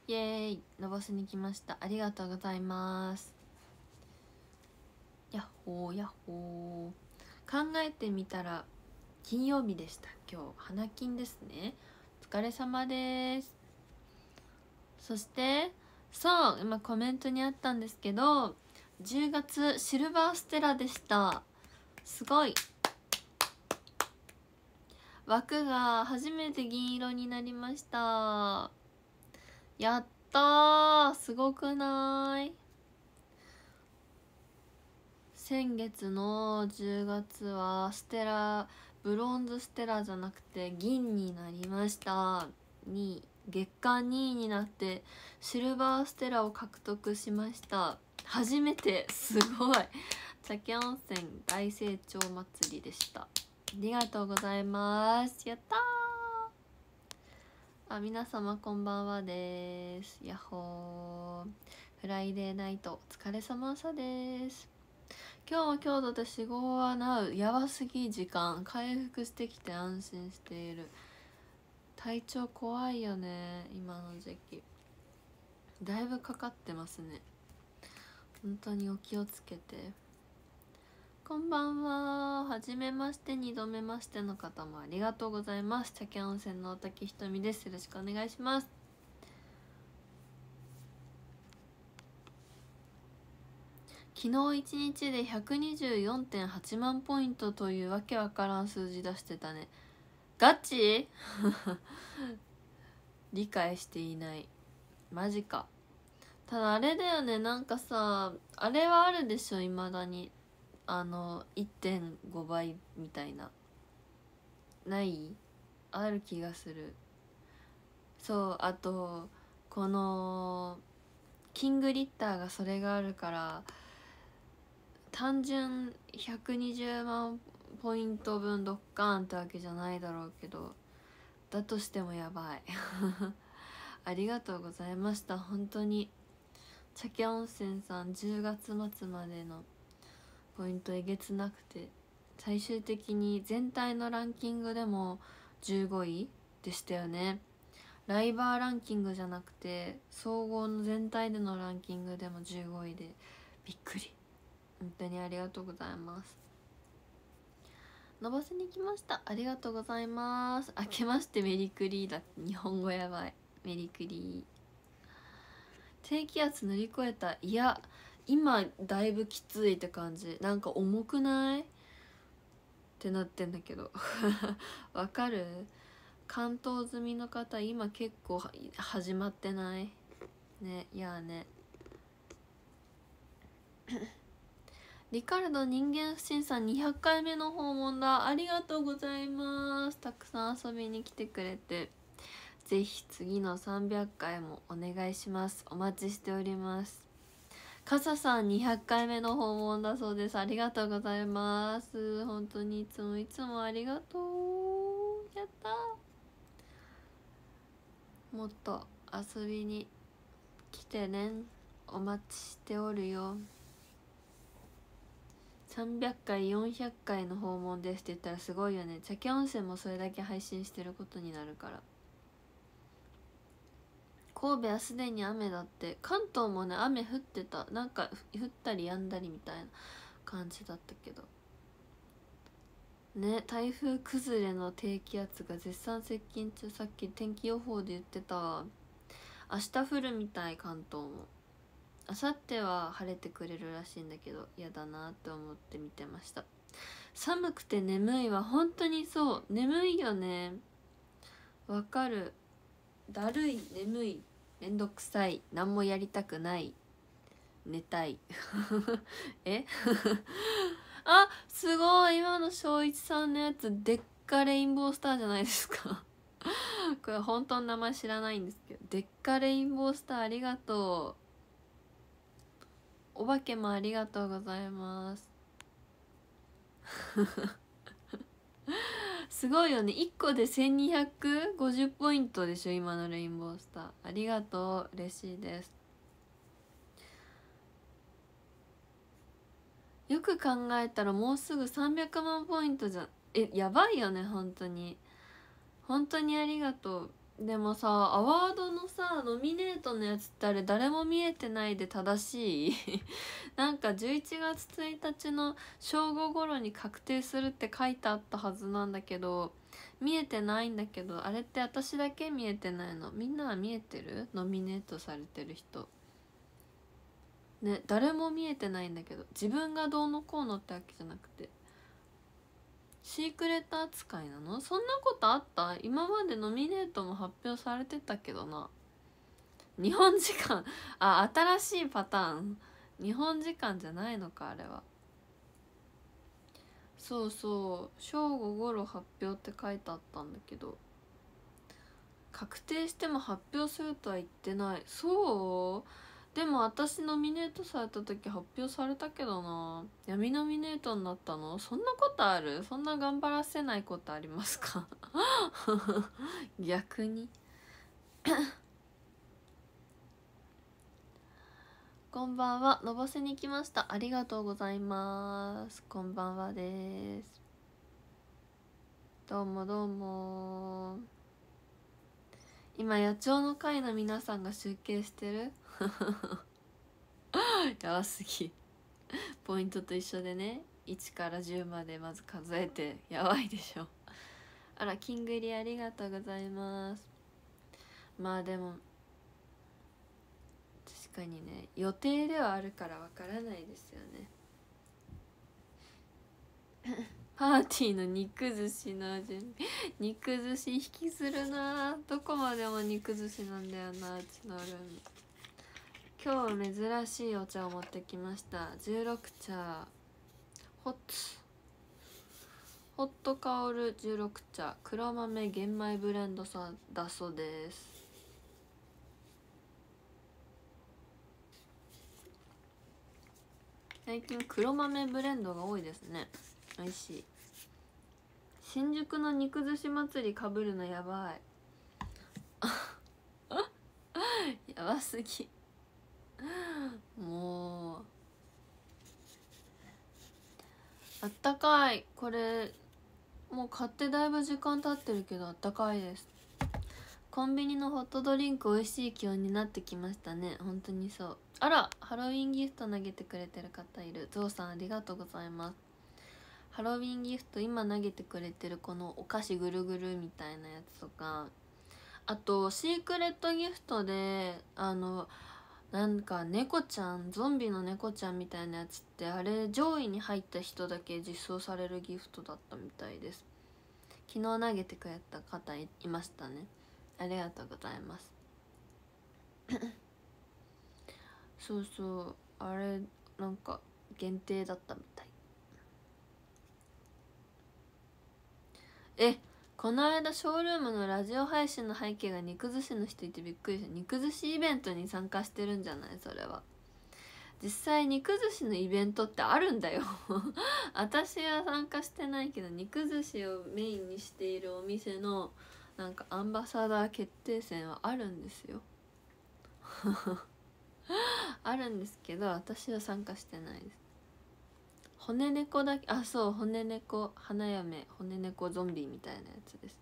イエーイ、のぼせに来ました。ありがとうございます。やっほーやっほー。考えてみたら金曜日でした。今日花金ですね。お疲れ様です。そしてそう今コメントにあったんですけど、10月シルバーステラでした。すごい。枠が初めて銀色になりました。やったー、すごくない？先月の10月はステラ、ブロンズステラじゃなくて銀になりました。月間2位になってシルバーステラを獲得しました。初めて。すごい。茶温泉大成長祭りでした。ありがとうございます。やったー。皆様こんばんはです。やっほー。フライデーナイトお疲れ様さです。今日は今日で4、5はなう。やばすぎ。時間回復してきて安心している。体調怖いよね今の時期。だいぶかかってますね。本当にお気をつけて。こんばんは。はじめまして、2度目ましての方もありがとうございます。茶温泉の大滝ひとみです。よろしくお願いします。昨日1日で 124.8 万ポイントというわけわからん数字出してたね。ガチ理解していない。マジか。ただあれだよね、なんかさ、あれはあるでしょ、未だに。1.5 倍みたいな。ない？ある気がする。そう、あとこのキングリッターがそれがあるから、単純120万ポイント分ドッカーンってわけじゃないだろうけど、だとしてもやばいありがとうございました。本当に茶温泉さん10月末までのポイントえげつなくて、最終的に全体のランキングでも15位でしたよね。ライバーランキングじゃなくて総合の全体でのランキングでも15位でびっくり。本当にありがとうございます。伸ばしに来ました。ありがとうございます。明けましてメリクリだって。日本語やばい。メリクリ。低気圧乗り越えた。いや今だいぶきついって感じ。なんか重くないってなってんだけどわかる？関東済みの方今結構始まってないね。いやねリカルド人間不信さん200回目の訪問だ。ありがとうございます。たくさん遊びに来てくれて。ぜひ次の300回もお願いします。お待ちしております。かささん200回目の訪問だそうです。ありがとうございます。本当にいつもいつもありがとう。やったー。もっと遊びに来てね。お待ちしておるよ。300回400回の訪問ですって言ったらすごいよね。茶温泉もそれだけ配信してることになるから。神戸はすでに雨だって。関東もね雨降ってた。なんか降ったりやんだりみたいな感じだったけどね。台風崩れの低気圧が絶賛接近中。さっき天気予報で言ってたわ。明日降るみたい。関東も明後日は晴れてくれるらしいんだけど、嫌だなって思って見てました。寒くて眠いは本当にそう。眠いよね。わかる。だるい、眠い、めんどくさい、何もやりたくない、寝たいえあ、すごい。今の正一さんのやつでっかレインボースターじゃないですかこれ本当の名前知らないんですけど、でっかレインボースターありがとう。お化けもありがとうございますすごいよね。1個で1250ポイントでしょ今のレインボースター。ありがとう。嬉しいです。よく考えたらもうすぐ300万ポイントじゃん。やばいよね。本当に本当にありがとう。 でもさ、アワードのさノミネートのやつってあれ誰も見えてないで正しい？なんか11月1日の正午頃に確定するって書いてあったはずなんだけど、見えてないんだけど、あれって私だけ見えてないの？みんなは見えてる？ノミネートされてる人ね、誰も見えてないんだけど、自分がどうのこうのってわけじゃなくてシークレット扱いなの？そんなことあった？今までノミネートも発表されてたけどな。日本時間、あ、新しいパターン。日本時間じゃないのかあれは。そうそう、正午頃発表って書いてあったんだけど、確定しても発表するとは言ってない。そう？でも私ノミネートされた時発表されたけどな。闇ノミネートになったの？そんなことある？そんな頑張らせないことありますか？逆に。こんばんは、のぼせに来ました。ありがとうございます。こんばんはです。どうもどうも。今野鳥の会の皆さんが集計してる。やばすぎ。ポイントと一緒でね、1から10までまず数えて、やばいでしょ。あら、キングリありがとうございます。まあでも確かにね、予定ではあるからわからないですよね。パーティーの肉寿司の準備。肉寿司引きずるな。どこまでも肉寿司なんだよな、うちのルーム。今日は珍しいお茶を持ってきました。16茶ホット香る16茶黒豆玄米ブレンドさだそうです。最近黒豆ブレンドが多いですね。美味しい。新宿の肉寿司祭りかぶるのやばい。やばすぎ。もうあったかい。これもう買ってだいぶ時間経ってるけどあったかいです。コンビニのホットドリンク美味しい気温になってきましたね。本当にそう。あら、ハロウィンギフト投げてくれてる方いる。ゾウさんありがとうございます。ハロウィンギフト今投げてくれてるこのお菓子ぐるぐるみたいなやつとか、あとシークレットギフトでなんか猫ちゃん、ゾンビの猫ちゃんみたいなやつって、あれ上位に入った人だけ実装されるギフトだったみたいです。昨日投げてくれた方いましたね。ありがとうございます。そうそう、あれなんか限定だったみたい。この間ショールームのラジオ配信の背景が肉寿司の人いてびっくりした。肉寿司イベントに参加してるんじゃない？それは実際肉寿司のイベントってあるんだよ。私は参加してないけど、肉寿司をメインにしているお店のなんかアンバサダー決定戦はあるんですよ。あるんですけど、私は参加してないです。骨猫だけ、あ、そう、骨猫花嫁骨猫ゾンビみたいなやつです。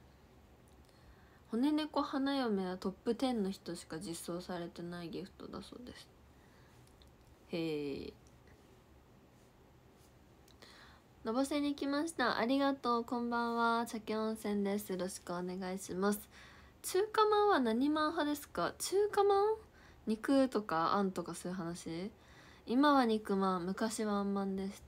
骨猫花嫁はトップ10の人しか実装されてないギフトだそうです。へえ。のぼせに来ました。ありがとう。こんばんは。茶温泉です。よろしくお願いします。中華まんは何まん派ですか？中華まん、肉とかあんとかそういう話？今は肉まん、昔はあんまんでした。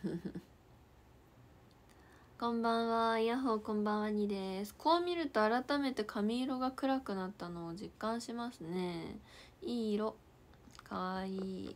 こんばんは。イヤホーこんばんはにです。こう見ると改めて髪色が暗くなったのを実感しますね。いい色。かわいい。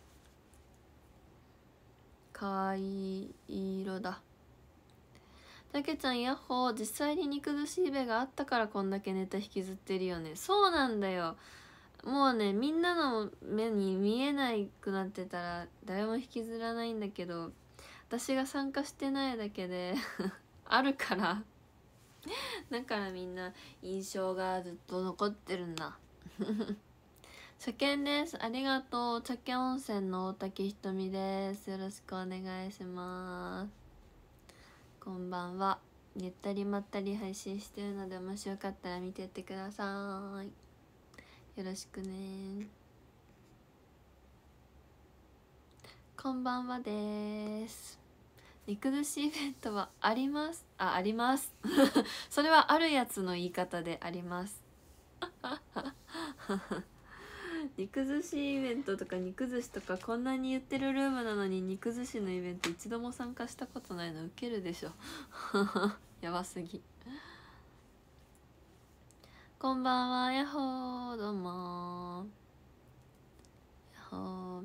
かわいい色だ。たけちゃんヤッホー。実際に肉寿司イベがあったからこんだけネタ引きずってるよね。そうなんだよ。もうね、みんなの目に見えなくなってたら誰も引きずらないんだけど、私が参加してないだけであるからだからみんな印象がずっと残ってるんだ。初見です。ありがとう。茶家温泉の大竹ひとみです。よろしくお願いします。こんばんは。 ゆったりまったり配信してるので、もしよかったら見てってください。よろしくね。こんばんはです。肉寿司イベントはあります。ありますそれはあるやつの言い方であります肉寿司イベントとか肉寿司とかこんなに言ってるルームなのに、肉寿司のイベント一度も参加したことないのウケるでしょやばすぎ。こんばんは、やっほー、どうもやっほー。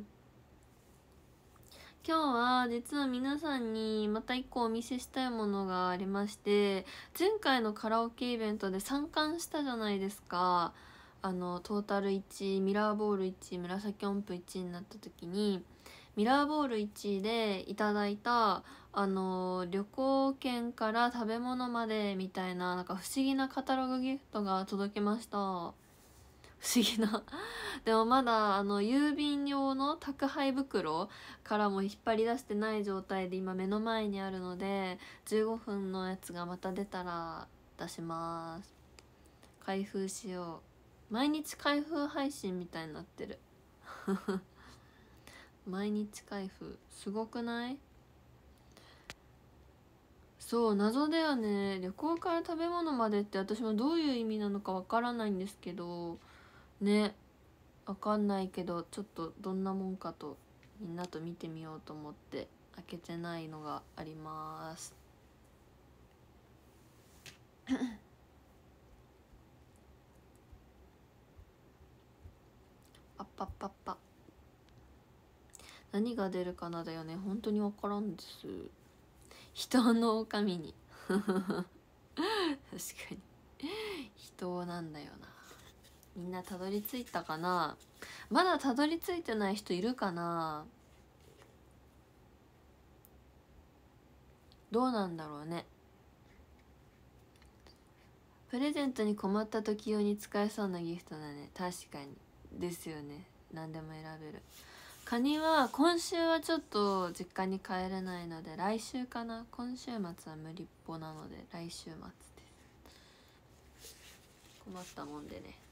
今日は実は皆さんにまた一個お見せしたいものがありまして、前回のカラオケイベントで3冠したじゃないですか。トータル1位、ミラーボール1位、紫音符1位になった時に、ミラーボール1位でいただいた旅行券から食べ物までみたいな、なんか不思議なカタログギフトが届きました。不思議なでもまだ郵便用の宅配袋からも引っ張り出してない状態で今目の前にあるので、15分のやつがまた出たら出します。開封しよう。毎日開封配信みたいになってる毎日開封すごくない？そう、謎だよね。旅行から食べ物までって私もどういう意味なのかわからないんですけどね。わかんないけど、ちょっとどんなもんかとみんなと見てみようと思って開けてないのがありますパッパッパッパ。何が出るかなだよね。本当にわからんです。人の狼に確かに人なんだよな。みんなたどり着いたかな。まだたどり着いてない人いるかな。どうなんだろうね。プレゼントに困った時用に使えそうなギフトだね。確かにですよね。何でも選べる。カニは今週はちょっと実家に帰れないので来週かな。今週末は無理っぽなので来週末です。困ったもんでね。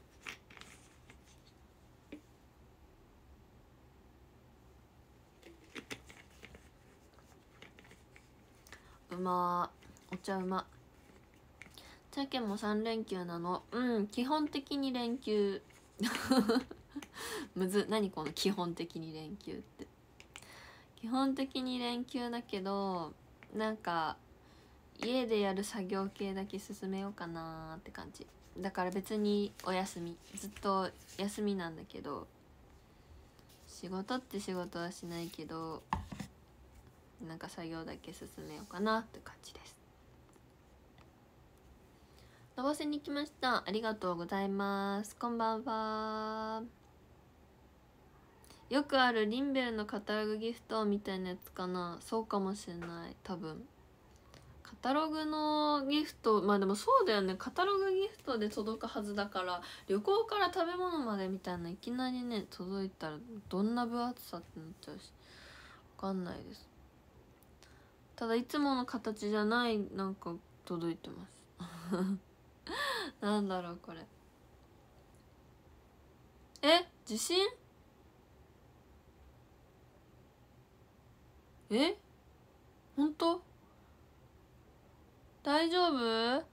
うまー。お茶うま。チャケも3連休なの。基本的に連休むず。何この基本的に連休って。基本的に連休だけど、なんか家でやる作業系だけ進めようかなーって感じだから、別にお休み、ずっと休みなんだけど、仕事って仕事はしないけど、なんか作業だけ進めようかなって感じです。のぼせに来ました。ありがとうございます。こんばんは。よくあるリンベルのカタログギフトみたいなやつかな。そうかもしれない。多分カタログのギフト、まあでもそうだよね。カタログギフトで届くはずだから、旅行から食べ物までみたいないきなりね届いたらどんな分厚さってなっちゃうし、分かんないです。ただいつもの形じゃないなんか届いてますなんだろうこれ。地震？本当？大丈夫？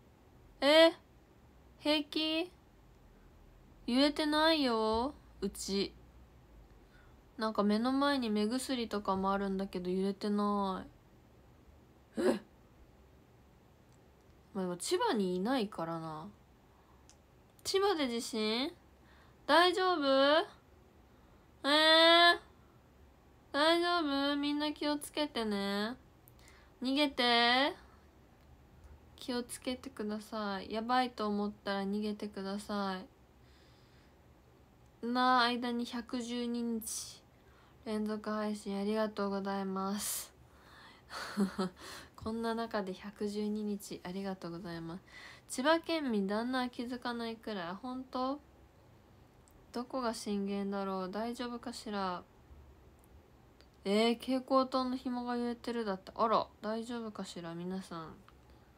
平気？揺れてないようち。なんか目の前に目薬とかもあるんだけど揺れてない。まあでも千葉にいないからな。千葉で地震？大丈夫？大丈夫？みんな気をつけてね。逃げて。気をつけてください。やばいと思ったら逃げてください。間に112日連続配信ありがとうございますこんな中で112日ありがとうございます。千葉県民旦那は気づかないくらい。本当？どこが震源だろう。大丈夫かしら。蛍光灯の紐が揺れてるだって。あら大丈夫かしら皆さん。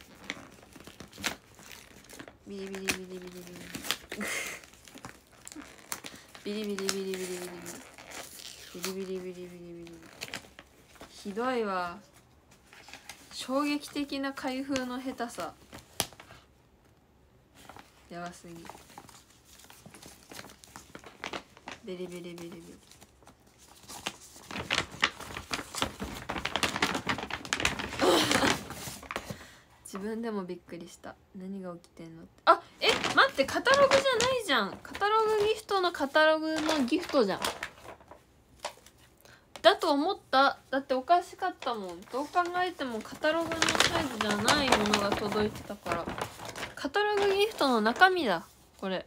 ビリビリビリビリビリビリビリビリビリビリビリビリビリビリビリビリビリ。ひどいわ。衝撃的な開封の下手さやばすぎ。ビリビリビリビリ。自分でもびっくりした。何が起きてんのって。あ、待って、カタログじゃないじゃん。カタログギフトのカタログのギフトじゃん。だと思った。だっておかしかったもん。どう考えてもカタログのサイズじゃないものが届いてたから。カタログギフトの中身だこれ。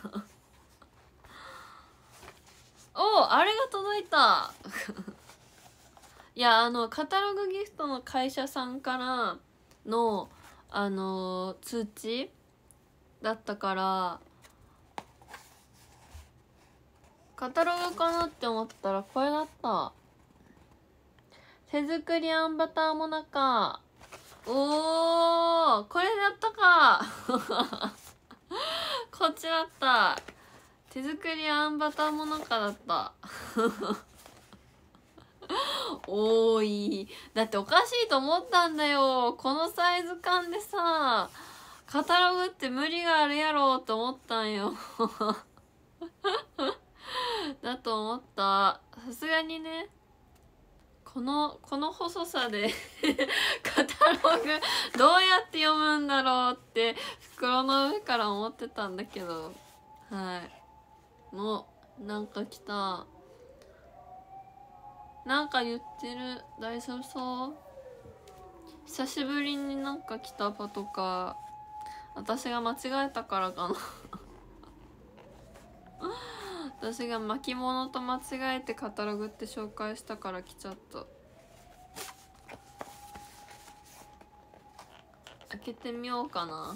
お、あれが届いた。いや、カタログギフトの会社さんからの通知だったから、カタログかなって思ったらこれだった。手作りあんバターもなか。おー、これだったか。こっちだった。手作りあんバターもなかだった。多い。だっておかしいと思ったんだよ。このサイズ感でさ、カタログって無理があるやろうと思ったんよ。だと思った。さすがにね、この細さでカタログどうやって読むんだろうって袋の上から思ってたんだけど、はい。もうなんか来た。なんか言ってる。大丈夫そう？久しぶりになんか来たパトカー。私が間違えたからかな。私が巻物と間違えてカタログって紹介したから来ちゃった。開けてみようかな。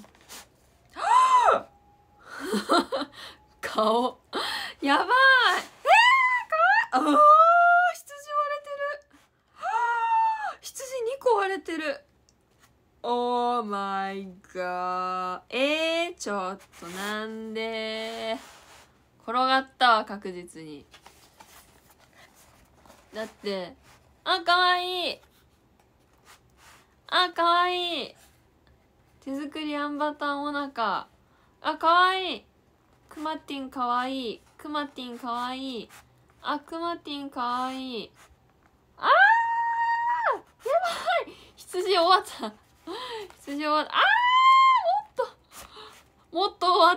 顔やばい。かわいい。ああ、羊割れてる。羊2個割れてる。オーマイガー。ちょっとなんで転がったわ、確実に。だってかわいい。かわいい。手作りあんバターもなか。かわいい。クマティンかわいい。クマティンかわいい。クマティンかわいい。やばい。羊終わった。羊終わった。もっと終わった。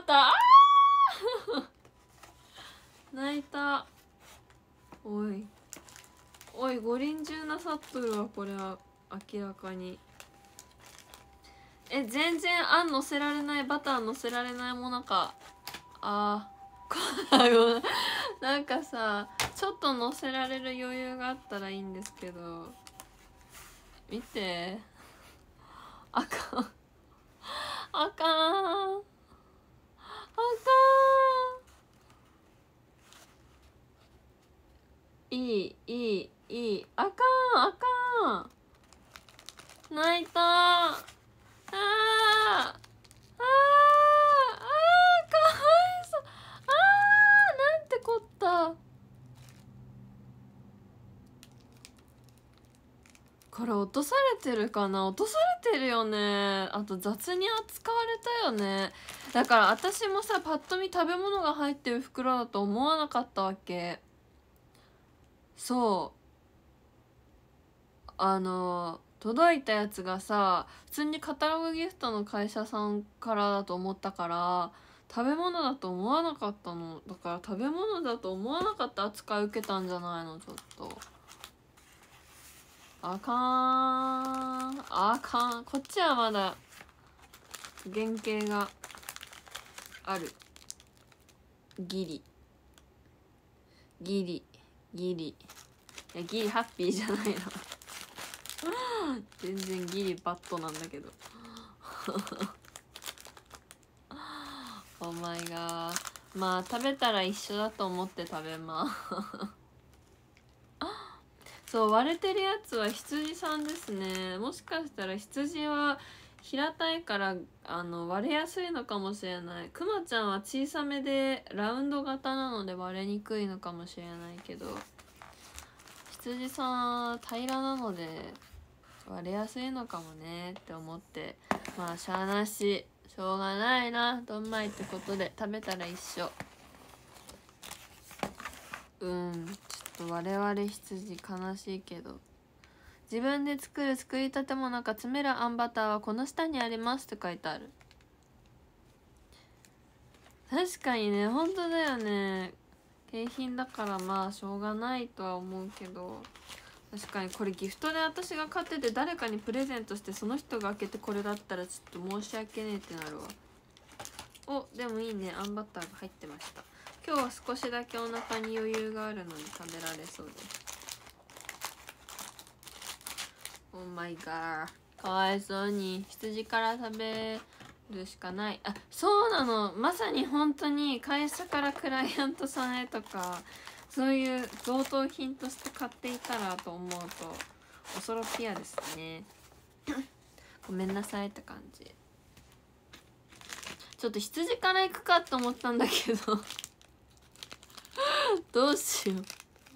泣いた。おい五輪中なさっとるわ。これは明らかに。全然あん乗せられない。バター乗せられないものか。 なんかさちょっと乗せられる余裕があったらいいんですけど、見て、あかんあかんあかん、いい、あかんあかん、泣いたあーあーかわいそう、なんてこった。これ落とされてるかな、落とされてるよね。あと雑に扱われたよね。だから私もさパッと見食べ物が入ってる袋だと思わなかったわけ。そう、届いたやつがさ普通にカタログギフトの会社さんからだと思ったから、食べ物だと思わなかったの。だから食べ物だと思わなかった扱い受けたんじゃないの。ちょっとあかんあかん。こっちはまだ原型がある。ギリいやギリハッピーじゃないの全然ギリバッドなんだけどお前がまあ食べたら一緒だと思って食べまそう、割れてるやつは羊さんですね。もしかしたら羊は平たいから割れやすいのかもしれない。くまちゃんは小さめでラウンド型なので割れにくいのかもしれないけど、羊さんは平らなので割れやすいのかもねって思って、まあしゃあなし、しょうがないな、どんまいってことで食べたら一緒。ちょっと我々羊悲しいけど、自分で作りたてもなんか詰めるあんバターはこの下にありますって書いてある。確かにね、本当だよね。景品だからまあしょうがないとは思うけど、確かにこれギフトで私が買ってて誰かにプレゼントしてその人が開けてこれだったらちょっと申し訳ねえってなるわ。お、でもいいね、あんバターが入ってました。今日は少しだけお腹に余裕があるので食べられそうです。オーマイガー、かわいそうに羊から食べるしかない。あ、そうなの、まさに本当に会社からクライアントさんへとかそういう贈答品として買っていたらと思うと恐ろピアですねごめんなさいって感じ。ちょっと羊から行くかと思ったんだけどどうしよう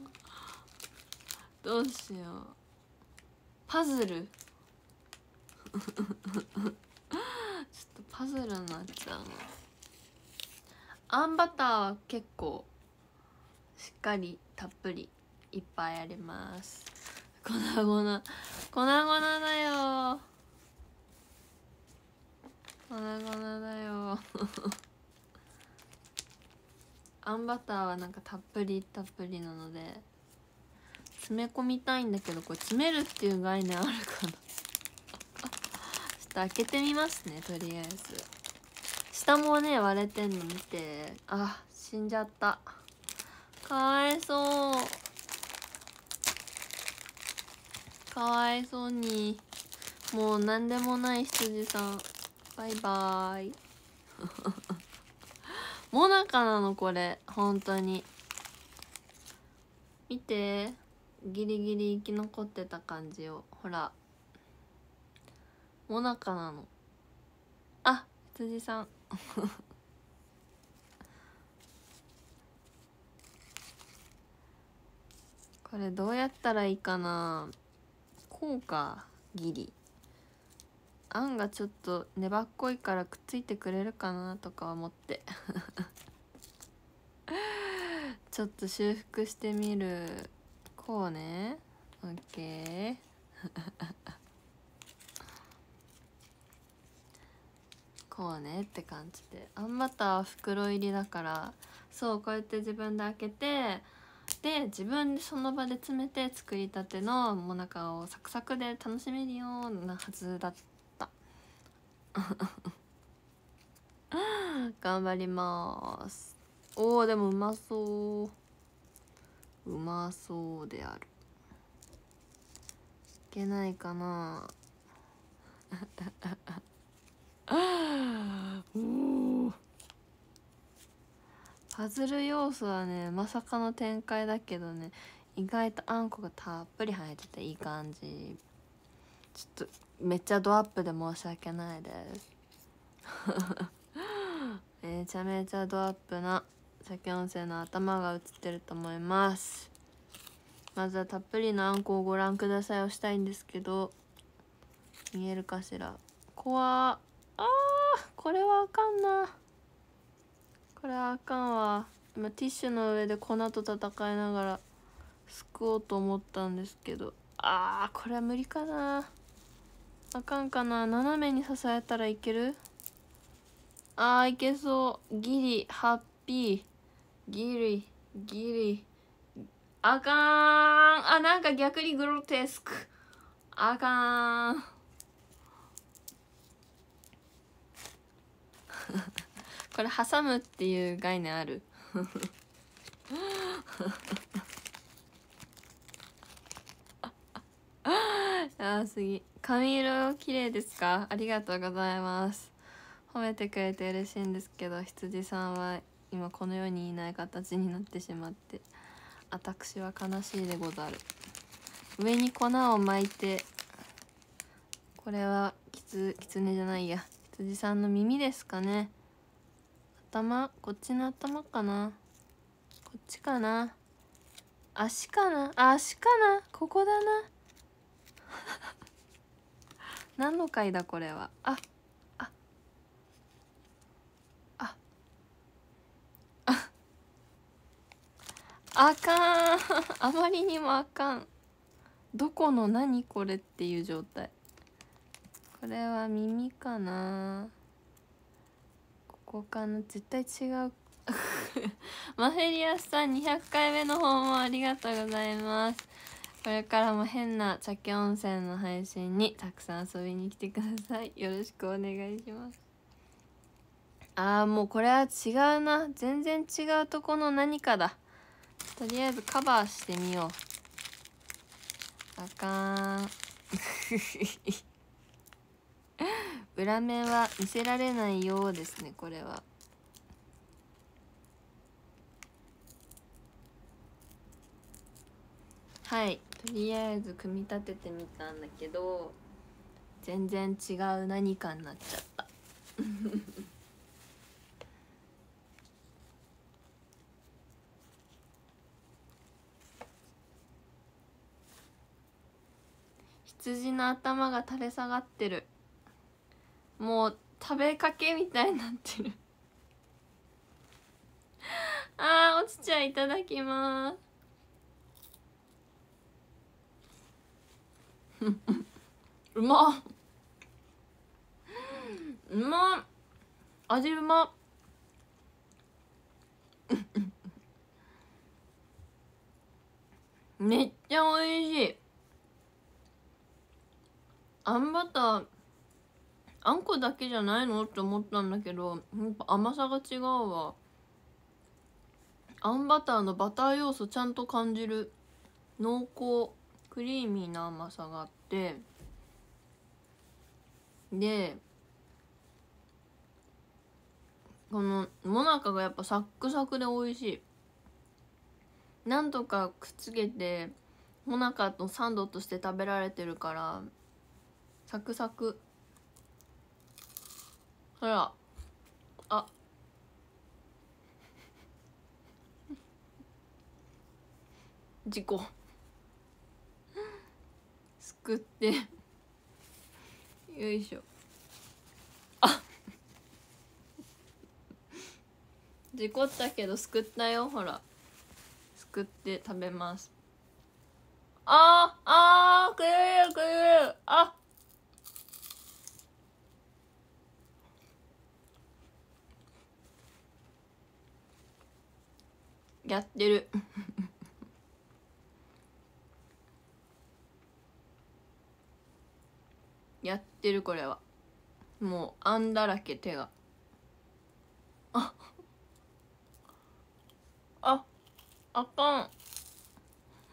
パズルちょっとパズルになっちゃうの。あんバターは結構しっかりたっぷりいっぱいあります。粉々だよ粉々だよあんバターはなんかたっぷりなので詰め込みたいんだけど、これ詰めるっていう概念あるかなちょっと開けてみますね。とりあえず下もね割れてんの見て、あ、死んじゃった、かわいそうに。もう何でもない羊さん、バイバーイモナカなのこれ、本当に見て、ギリギリ生き残ってた感じを、ほらモナカなの。あ、羊さんこれどうやったらいいかな。こうか、ギリあんがちょっと粘っこいからくっついてくれるかなとか思ってちょっと修復してみる。こうね、オッケーこうねって感じで、あんバターは袋入りだから、そうこうやって自分で開けて、で自分でその場で詰めて作りたてのもなかをサクサクで楽しめるようなはずだった頑張ります。おー、でもうまそう。 うまそうである。いけないかな。パズル要素はねまさかの展開だけどね、意外とあんこがたっぷり入ってていい感じ。ちょっとめっちゃドアップで申し訳ないですめちゃめちゃドアップな鮭温泉の頭が映ってると思います。まずはたっぷりのあんこをご覧くださいをしたいんですけど、見えるかしら。怖ー。これはあかんな。これはあかんわ。今ティッシュの上で粉と戦いながらすくおうと思ったんですけど、これは無理かな。あかんかな。斜めに支えたらいける？いけそう。ギリハッピー、ギリあかーん。なんか逆にグロテスク。あかーんこれ挟むっていう概念ある次。髪色綺麗ですか？ありがとうございます。褒めてくれて嬉しいんですけど、羊さんは今この世にいない形になってしまって、私は悲しいでござる。上に粉を巻いて、これはキツネじゃないや、羊さんの耳ですかね。頭、こっちの頭かな、こっちかな、足かな、足かな、ここだな何の回だこれは。あかんあまりにもあかん。どこの何これっていう状態。これは耳かな、ここかな、絶対違うマフェリアスさん200回目の方もありがとうございます。これからも変な鮭温泉の配信にたくさん遊びに来てください。よろしくお願いします。もうこれは違うな。全然違うとこの何かだ。とりあえずカバーしてみよう。あかん裏面は見せられないようですね、これは。はい、とりあえず組み立ててみたんだけど、全然違う何かになっちゃった羊の頭が垂れ下がってる。もう食べかけみたいになってる落ちちゃいただきますうまっ、うまっ、味うまっめっちゃ美味しい。あんバター、あんこだけじゃないのって思ったんだけど、やっぱ甘さが違うわ。あんバターのバター要素ちゃんと感じる。濃厚クリーミーな甘さがあって、でこのもなかがやっぱサックサクで美味しい。なんとかくっつけてもなかとサンドとして食べられてるからサクサク。ほら、事故すくってよいしょ。事故ったけどすくったよ。ほら、すくって食べます。くるくる。やってるやってる。これはもうあんだらけ手が。あかん。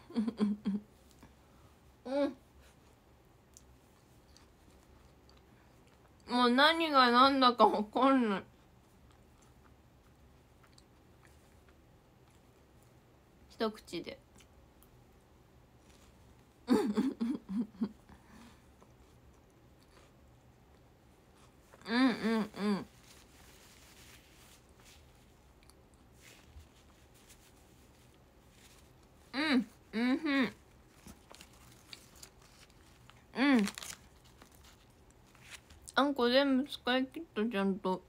もう何が何だか分かんない。一口でうんうんうんうんうんうんうん。あんこ全部使い切ったちゃんと。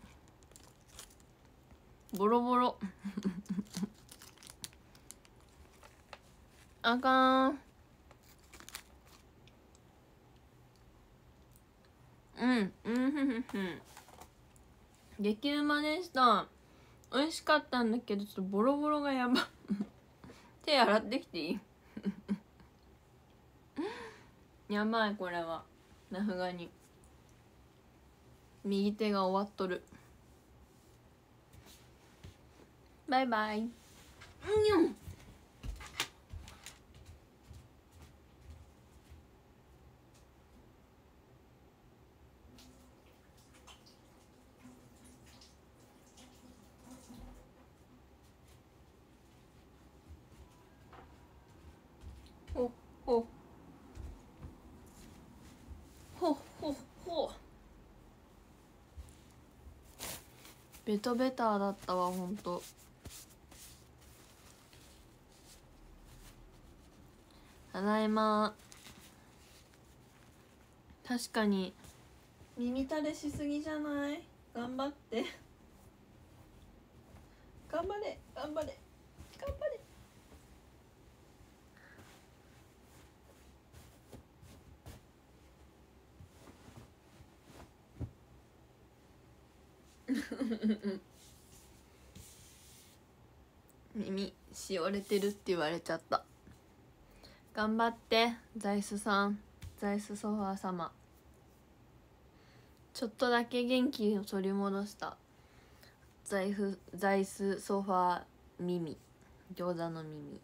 ボロボロあかん。うんうんふふふん。激うまでした。美味しかったんだけどちょっとボロボロがやば手洗ってきていいやばいこれはさすがに右手が終わっとる。バイバイ。うんほほほほほ。ベトベターだったわほんと。ただいま。確かに耳たれしすぎじゃない？頑張って頑張れ頑張れ頑張れ耳しおれてるって言われちゃった。頑張って座椅子さん、座椅子ソファー様。ちょっとだけ元気を取り戻した。座椅子ソファー耳、餃子の耳。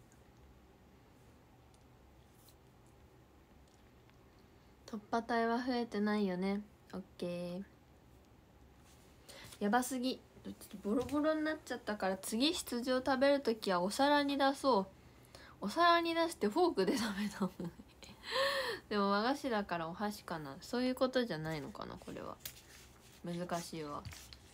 突破体は増えてないよね。オッケー。やばすぎ。ちょっとボロボロになっちゃったから次羊を食べるときはお皿に出そう。お皿に出してフォークで食べたもんでも和菓子だからお箸かな。そういうことじゃないのかな。これは難しいわ。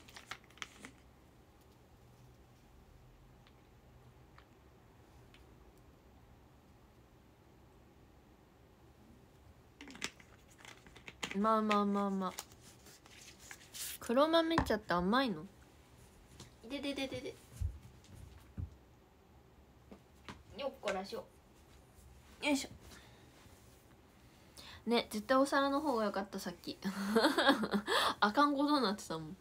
まあまあまあまあ。黒豆茶って甘いの？いでででででよっこらしょ。よいしょ。ね、絶対お皿の方が良かったさっきあかんことになってたもん。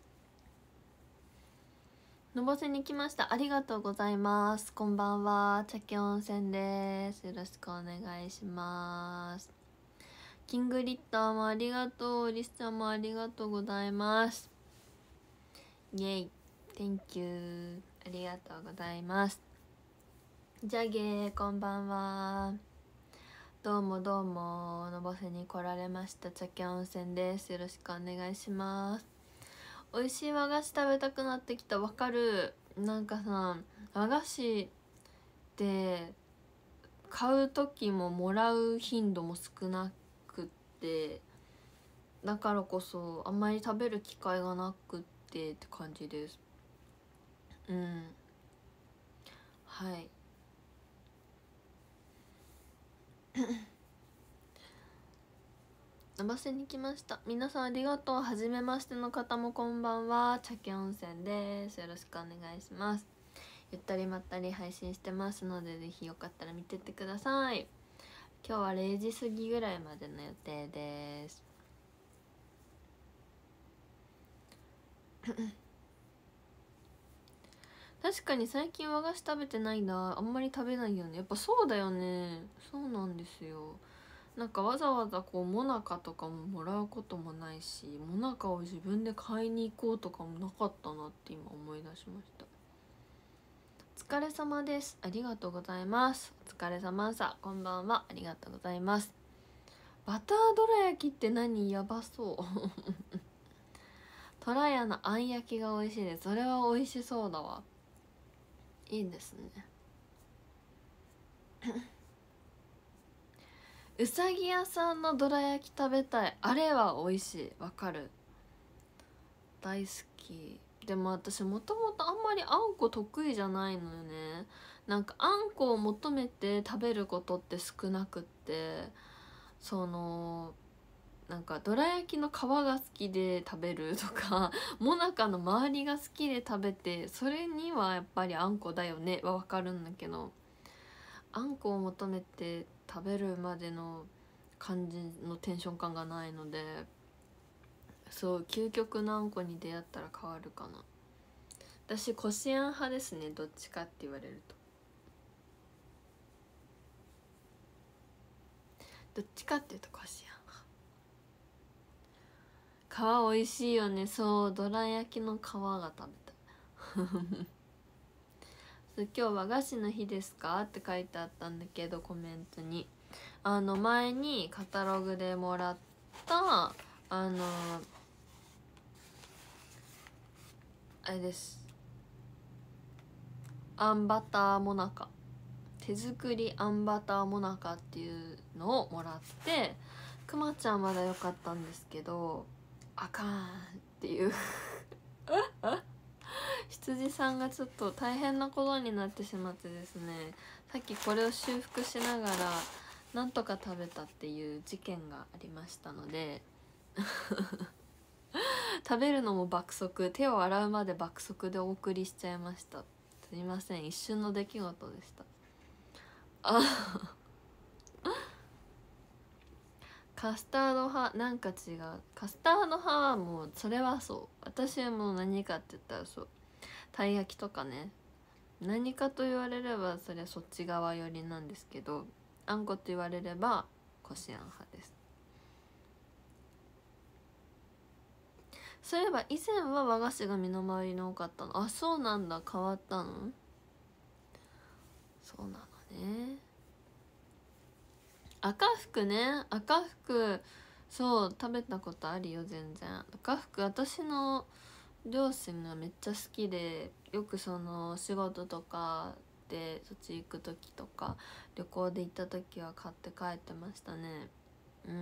のぼせに来ました。ありがとうございます。こんばんは。茶器温泉です。よろしくお願いします。キングリッターもありがとう。リスちゃんもありがとうございます。イェイ Thank you。 ありがとうございます。じゃげーこんばんは。どうもどうも、のぼせに来られました茶器温泉です。よろしくお願いします。美味しい和菓子食べたくなってきた。わかる。なんかさ、和菓子って買う時ももらう頻度も少なくって、だからこそあんまり食べる機会がなくってって感じです。うん、はい伸ばせに来ました。皆さんありがとう。はじめましての方もこんばんは。茶器温泉です。よろしくお願いします。ゆったりまったり配信してますので、ぜひよかったら見てってください。今日は0時過ぎぐらいまでの予定です確かに最近和菓子食べてないな。あんまり食べないよね。やっぱそうだよね。そうなんですよ。なんかわざわざこうモナカとかももらうこともないし、モナカを自分で買いに行こうとかもなかったなって今思い出しました。 疲れ様です。ありがとうございます。お疲れ様さ。こんばんは。ありがとうございます。バターどら焼きって何？やばそうとらやのあん焼きが美味しいです。それは美味しそうだわ。いいですねうさぎ屋さんのどら焼き食べたい。あれは美味しい。わかる。大好き。でも私もともとあんまりあんこ得意じゃないのよね。なんかあんこを求めて食べることって少なくって、そのなんかどら焼きの皮が好きで食べるとかもなかの周りが好きで食べて、それにはやっぱりあんこだよねは分かるんだけど、あんこを求めて食べるまでの感じのテンション感がないので、そう究極のあんこに出会ったら変わるかな。私こしあん派ですね、どっちかって言われると。どっちかっていうとこしあん派。皮美味しいよね。そうどら焼きの皮が食べたい今日和菓子の日ですかって書いてあったんだけど、コメントに前にカタログでもらったあれです、あんバターもなか、手作りあんバターもなかっていうのをもらって、くまちゃんまだ良かったんですけど、あかんっていう羊さんがちょっと大変なことになってしまってですね、さっきこれを修復しながらなんとか食べたっていう事件がありましたので食べるのも爆速、手を洗うまで爆速でお送りしちゃいました。すいません、一瞬の出来事でした。あカスタード派なんか違う。カスタード派はもうそれはそう、私はもう何かって言ったらそう、たい焼きとかね、何かと言われればそりゃそっち側寄りなんですけど、あんこと言われればこしあん派です。そういえば以前は和菓子が身の回りに多かったの。あ、そうなんだ。変わったの？そうなのね。赤福ね、赤福、そう食べたことあるよ。全然赤福、私の両親がめっちゃ好きで、よくその仕事とかでそっち行く時とか旅行で行った時は買って帰ってましたね。うん、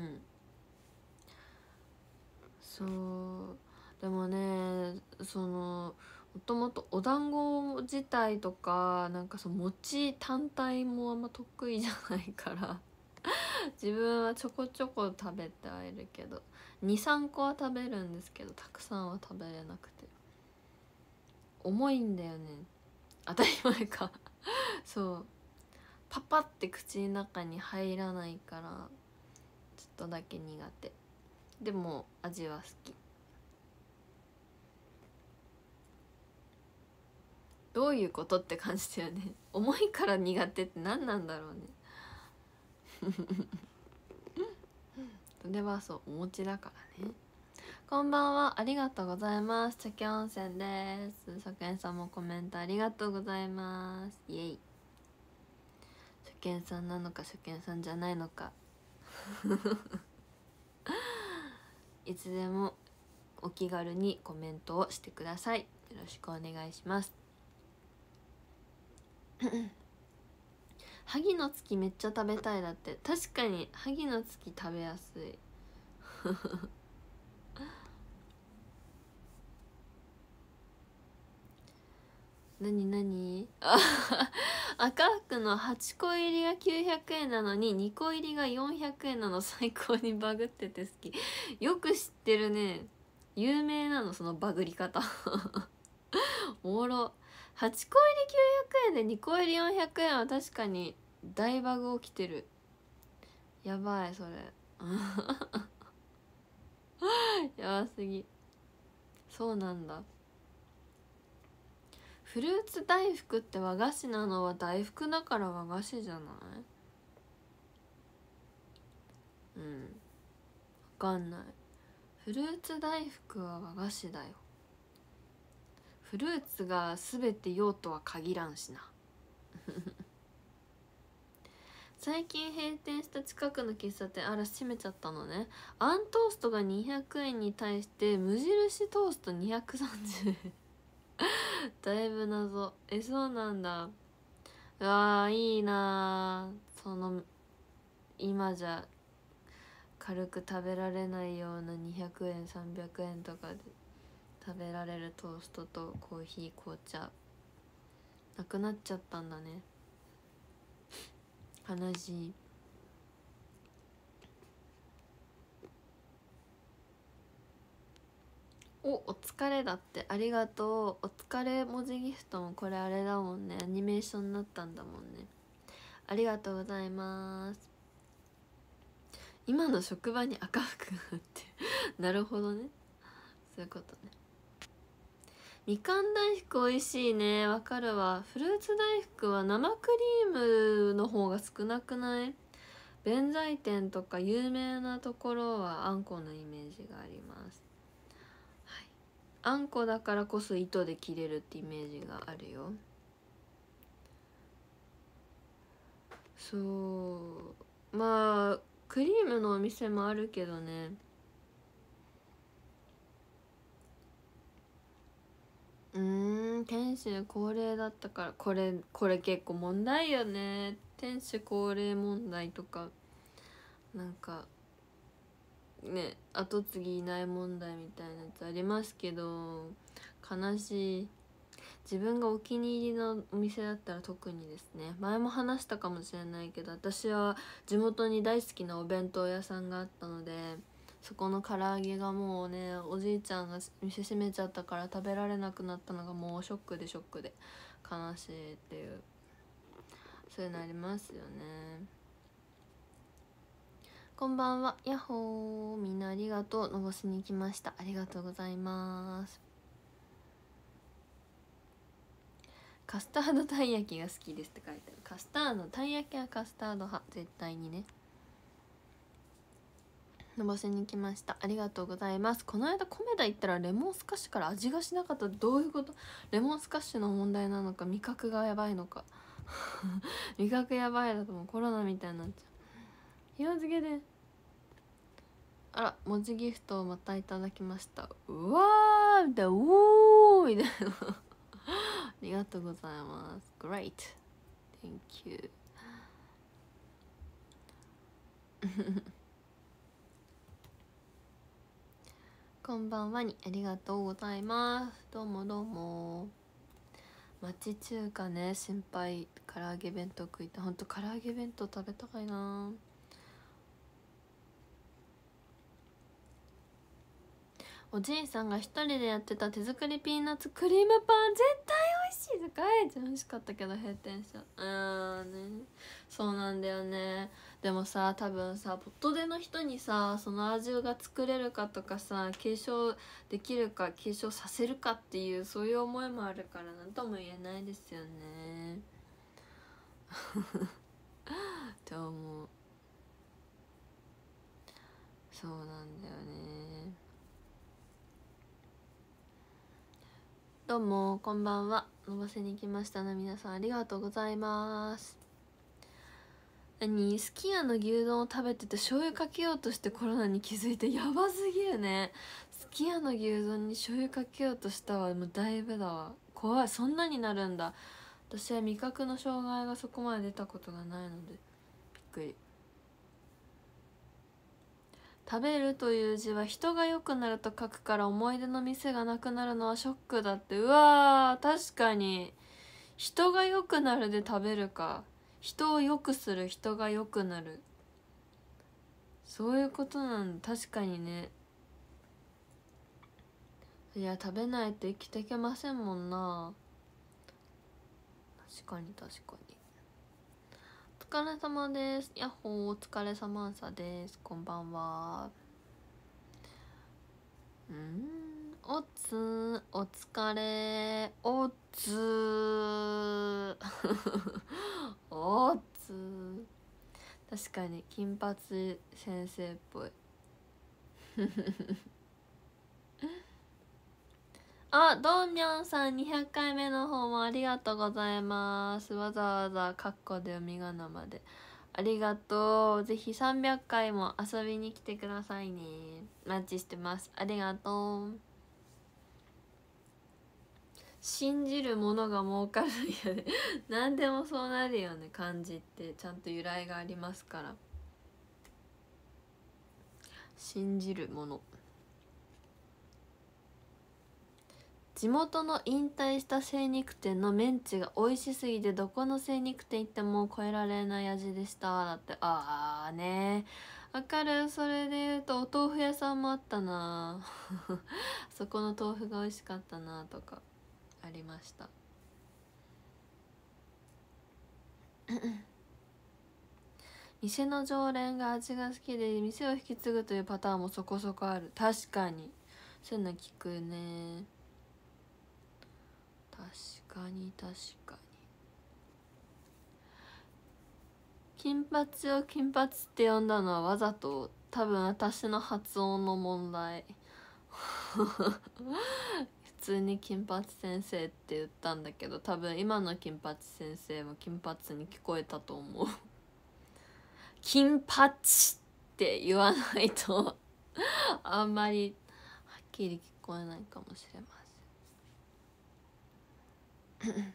そうでもね、そのもともとお団子自体とかなんかその餅単体もあんま得意じゃないから自分はちょこちょこ食べてはいるけど、23個は食べるんですけどたくさんは食べれなくて、重いんだよね。当たり前かそうパパって口の中に入らないから、ちょっとだけ苦手。でも味は好き。どういうことって感じだよね重いから苦手って何なんだろうねそれはそうお餅だからね。こんばんは、ありがとうございます。茶器温泉です。初見さんもコメントありがとうございます。イエイ。初見さんなのか初見さんじゃないのかいつでもお気軽にコメントをしてください。よろしくお願いします萩の月めっちゃ食べたい。だって確かに萩の月食べやすい何赤福の8個入りが900円なのに2個入りが400円なの、最高にバグってて好き。よく知ってるね。有名なのそのバグり方おもろ。8個入り900円で2個入り400円は確かに大バグ起きてる。やばいそれやばすぎ。そうなんだ。フルーツ大福って和菓子なのは大福だから和菓子じゃない？うん、分かんない。フルーツ大福は和菓子だよ。フルーツが全て用とは限らんしな。 最近閉店した近くの喫茶店、あら閉めちゃったのね。あんトーストが200円に対して無印トースト230円だいぶ謎。そうなんだ。うわーいいなー。その今じゃ軽く食べられないような200円300円とかで食べられるトーストとコーヒー紅茶なくなっちゃったんだね。悲しい。お疲れだって。ありがとう。お疲れ文字ギフトもこれあれだもんね。アニメーションになったんだもんね。ありがとうございます。今の職場に赤服があってなるほどね、そういうことね。みかん大福美味しいね。わかるわ。フルーツ大福は生クリームの方が少なくない？弁財天とか有名なところはあんこのイメージがあります。はい、あんこだからこそ糸で切れるってイメージがあるよ。そうまあクリームのお店もあるけどね。店主高齢だったから、これ結構問題よね。店主高齢問題とか、なんかね、後継ぎいない問題みたいなやつありますけど、悲しい。自分がお気に入りのお店だったら特にですね。前も話したかもしれないけど、私は地元に大好きなお弁当屋さんがあったので、そこの唐揚げがもうね、おじいちゃんが店閉めちゃったから食べられなくなったのがもうショックで悲しいっていう、そういうのありますよね。こんばんは。やっほー。みんなありがとう。のぼしに来ました。ありがとうございます。カスタードたい焼きが好きですって書いてある。カスタードたい焼きはカスタード派、絶対にね。のぼせに来ました。ありがとうございます。この間コメダ行ったらレモンスカッシュから味がしなかった。どういうこと？レモンスカッシュの問題なのか、味覚がやばいのか味覚やばいだともうコロナみたいになっちゃう。塩漬けで、あら文字ギフトをまたいただきました。うわーみたいな、おーみたいなありがとうございます。 Great Thank you こんばんはにありがとうございます。どうもどうも。町中華ね、心配。唐揚げ弁当食いたい。ほんと唐揚げ弁当食べたかいな。おじいさんが一人でやってた手作りピーナッツクリームパン絶対美味しい。世界一美味しかったけど閉店しちゃう。ね、そうなんだよね。でもさ、多分さ、ポットでの人にさ、その味が作れるかとかさ、継承できるか継承させるかっていう、そういう思いもあるから何とも言えないですよねって思う。そうなんだよね。どうもこんばんは。のぼせに来ましたの皆さんありがとうございます。すき家の牛丼を食べてて醤油かけようとしてコロナに気づいて、やばすぎるね。すき家の牛丼に醤油かけようとしたわ。もうだいぶだわ。怖い。そんなになるんだ。私は味覚の障害がそこまで出たことがないのでびっくり。食べるという字は人が良くなると書くから思い出の店がなくなるのはショックだって。うわー、確かに。人が良くなるで食べるか。人を良くする、人が良くなる、そういうことなんだ。確かにね。いや食べないと生きていけませんもんな。確かに確かに。お疲れ様です。やっほー。お疲れ様さです。こんばんは。おつお疲れおつおつ。確かに金髪先生っぽいあ、ドンミョンさん200回目の方もありがとうございます。わざわざカッコで読み仮名までありがとう。ぜひ300回も遊びに来てくださいね。マッチしてます。ありがとう。信じるものが儲かるんやで何でもそうなるよね。漢字ってちゃんと由来がありますから。信じるもの。地元の引退した精肉店のメンチが美味しすぎてどこの精肉店行っても超えられない味でした。だって、ああね、わかる。それで言うとお豆腐屋さんもあったなそこの豆腐が美味しかったなとかありました店の常連が味が好きで店を引き継ぐというパターンもそこそこある。確かにそういうの聞くね。確かに確かに。金髪を金髪って呼んだのはわざと。多分私の発音の問題普通に金髪先生って言ったんだけど、多分今の金髪先生も金髪に聞こえたと思う金髪って言わないとあんまりはっきり聞こえないかもしれません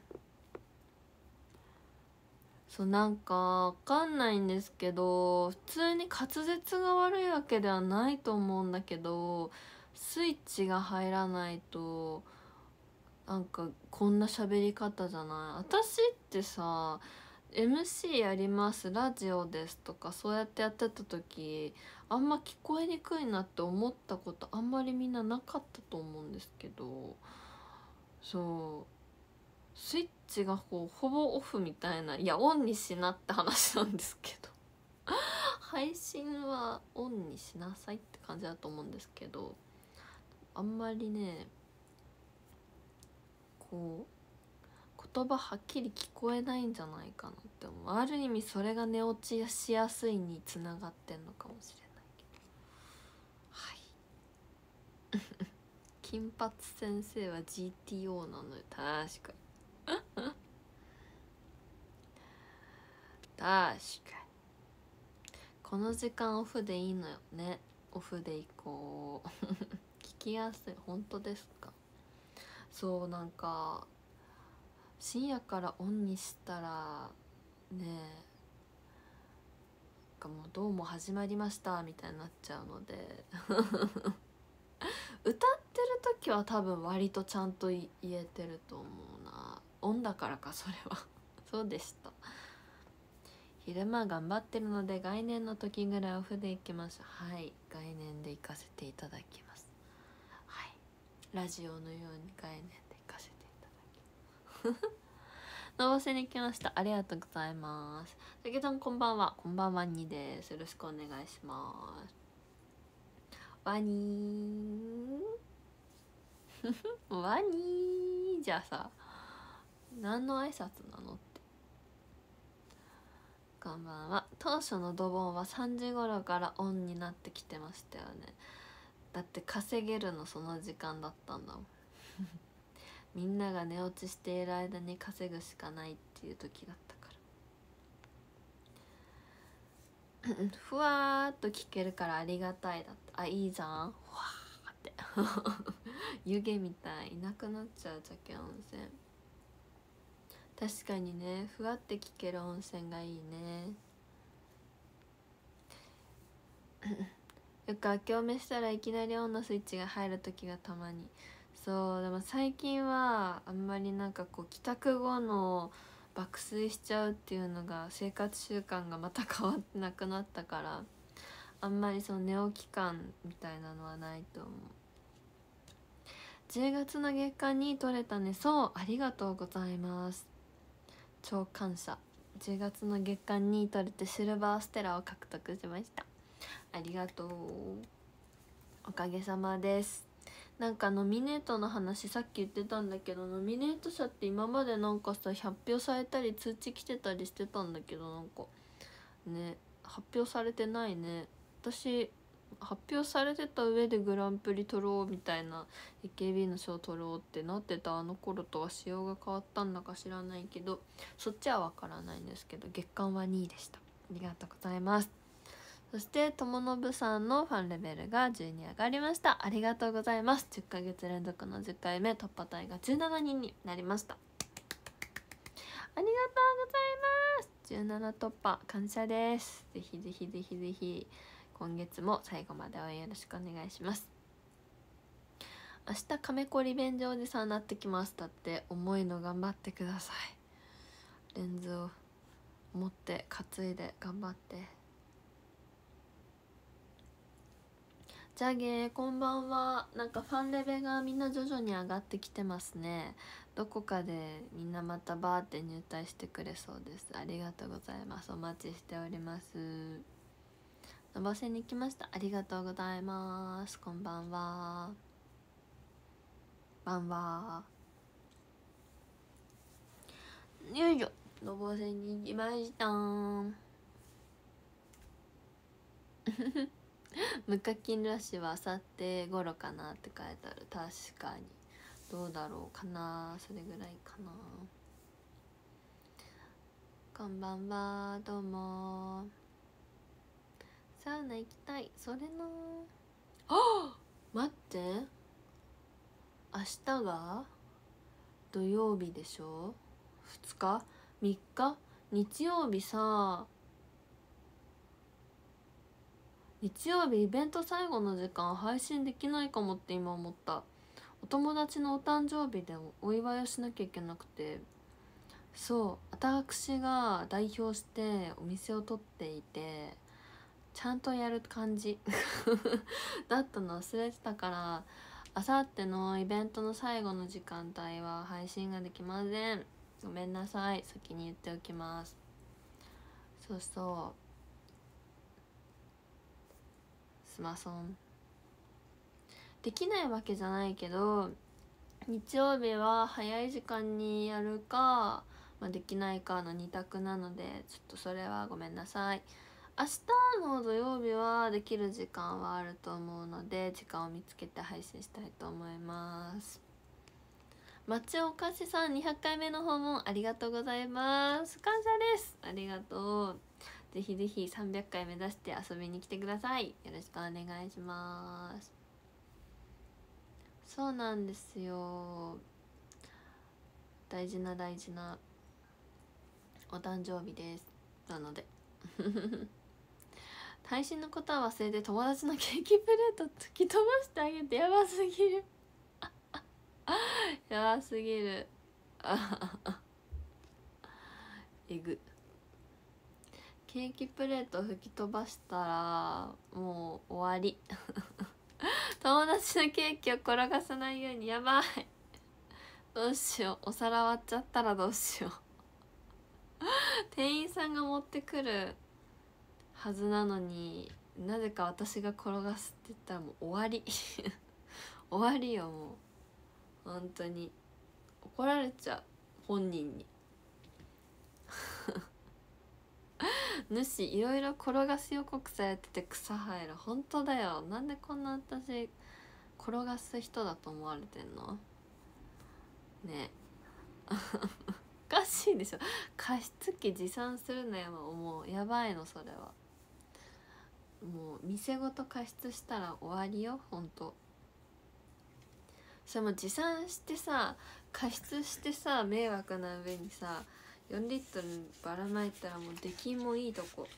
そう、なんかわかんないんですけど、普通に滑舌が悪いわけではないと思うんだけど、スイッチが入らないとなんかこんな喋り方じゃない。私ってさ MC やりますラジオですとかそうやってやってた時あんま聞こえにくいなって思ったことあんまりみんななかったと思うんですけど、そうスイッチがこうほぼオフみたいな、いやオンにしなって話なんですけど配信はオンにしなさいって感じだと思うんですけど、あんまりねこう言葉はっきり聞こえないんじゃないかなって思う。ある意味それが寝落ちしやすいにつながってんのかもしれないけど、はい金髪先生は GTO なのよ。確か確かにこの時間オフでいいのよね。オフで行こう聞きやすい。本当ですか。そうなんか深夜からオンにしたらねえもうどうも始まりましたみたいになっちゃうので歌ってる時は多分割とちゃんと言えてると思うな。オンだからかそれはそうでした。昼間頑張ってるので概念の時ぐらいオフで行きます。はい、概念で行かせていただきます。はい、ラジオのように概念で行かせていただきますのぼせに来ました。ありがとうございます。たけさんこんばんは。こんばんはにです。よろしくお願いします。ワニーワニーじゃあさ何の挨拶なのって。こんばんは。当初のドボンは3時頃からオンになってきてましたよね。だって稼げるのその時間だったんだもんみんなが寝落ちしている間に稼ぐしかないっていう時だったからふわーっと聞けるからありがたいだって。あ、いいじゃん。ふわーって湯気みたいいなくなっちゃう茶温泉。確かにね、ふわって聞ける温泉がいいねよく明けおめしたらいきなりオンのスイッチが入る時がたまに。そうでも最近はあんまりなんかこう帰宅後の爆睡しちゃうっていうのが生活習慣がまた変わってなくなったから、あんまりその寝起き感みたいなのはないと思う。10月の月間に取れたね。そう、ありがとうございます。超感謝。10月の月間に取れてシルバーステラを獲得しました。ありがとう、おかげさまです。なんかノミネートの話さっき言ってたんだけど、ノミネート者って今までなんかさ発表されたり通知来てたりしてたんだけど、なんかね発表されてないね。私発表されてた上でグランプリ取ろうみたいな AKB の賞取ろうってなってたあの頃とは仕様が変わったんだか知らないけど、そっちは分からないんですけど、月間は2位でした。ありがとうございます。そして友信さんのファンレベルが10に上がりました。ありがとうございます。10ヶ月連続の10回目突破隊が17人になりました。ありがとうございます。17突破感謝です。ぜひぜひぜひぜひ今月も最後まで応援よろしくお願いします。明日亀子リベンジおじさんになってきます。だって重いの頑張ってください。レンズを持って担いで頑張って。じゃげーこんばんは。なんかファンレベがみんな徐々に上がってきてますね。どこかでみんなまたバーって入隊してくれそうです。ありがとうございます。お待ちしております。のぼせに来ました。ありがとうございます。こんばんは。ばんは。よいしょ。のぼせに来ました無課金ラッシュはあさって頃かなって書いてある。確かにどうだろうかな、それぐらいかな。こんばんは、どうも。サウナ行きたい。それなあ、待って、明日が土曜日でしょ。2日3日日曜日さ、日曜日イベント最後の時間配信できないかもって今思った。お友達のお誕生日でお祝いをしなきゃいけなくて、そう私が代表してお店を取っていてちゃんとやる感じだったの忘れてたから、あさってのイベントの最後の時間帯は配信ができません。ごめんなさい、先に言っておきます。そうそう、スマソンできないわけじゃないけど、日曜日は早い時間にやるか、できないかの2択なので、ちょっとそれはごめんなさい。明日の土曜日はできる時間はあると思うので、時間を見つけて配信したいと思います。町おかしさん200回目の訪問ありがとうございます。感謝です。ありがとう。ぜひぜひ300回目指して遊びに来てください。よろしくお願いします。そうなんですよ、大事な大事なお誕生日です。なので配信のことは忘れて友達のケーキプレート突き飛ばしてあげて。やばすぎるやばすぎるえぐ。ケーキプレート吹き飛ばしたらもう終わり友達のケーキを転がさないように。やばいどうしよう、お皿割っちゃったらどうしよう店員さんが持ってくるはずなのになぜか私が転がすって言ったらもう終わり終わりよ、もう本当に怒られちゃう本人に主いろいろ転がす予告されてて草生える。本当だよ、なんでこんな私転がす人だと思われてんのねおかしいでしょ。加湿器持参するのよ、もうやばいのそれは。もう店ごと加湿したら終わりよ、ほんと。それも持参してさ、加湿してさ、迷惑な上にさ4リットルばらまいたらもう出禁もいいとこ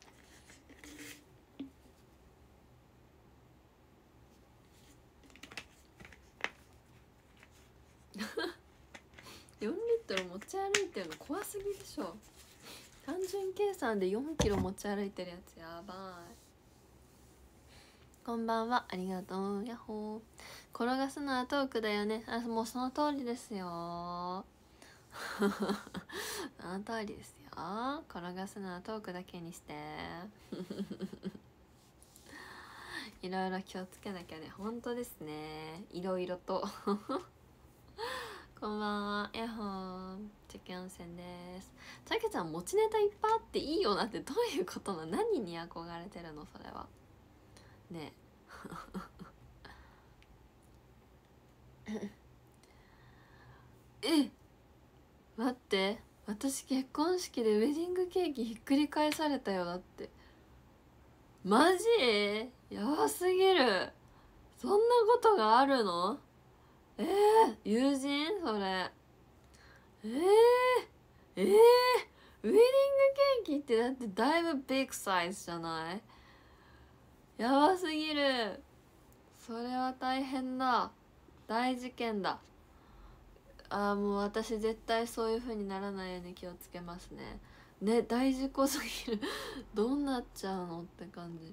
4リットル持ち歩いてるの怖すぎでしょ。単純計算で4キロ持ち歩いてるやつやばい。こんばんは、ありがとう。やっほー。転がすのはトークだよね。あ、もうその通りですよその通りですよ。転がすのはトークだけにしていろいろ気をつけなきゃね。本当ですね、いろいろとこんばんは、やっほー。チェキ温泉です。たけちゃん持ちネタいっぱいあっていいよなってどういうことなの。何に憧れてるのそれは。 ねえ待って、私結婚式でウェディングケーキひっくり返されたよ。だってマジやばすぎる。そんなことがあるの？友人それ。ウェディングケーキってだってだいぶビッグサイズじゃない？やばすぎる。それは大変だ。大事件だ。もう私絶対そういう風にならないように気をつけますね。ね、大事故すぎるどうなっちゃうのって感じ。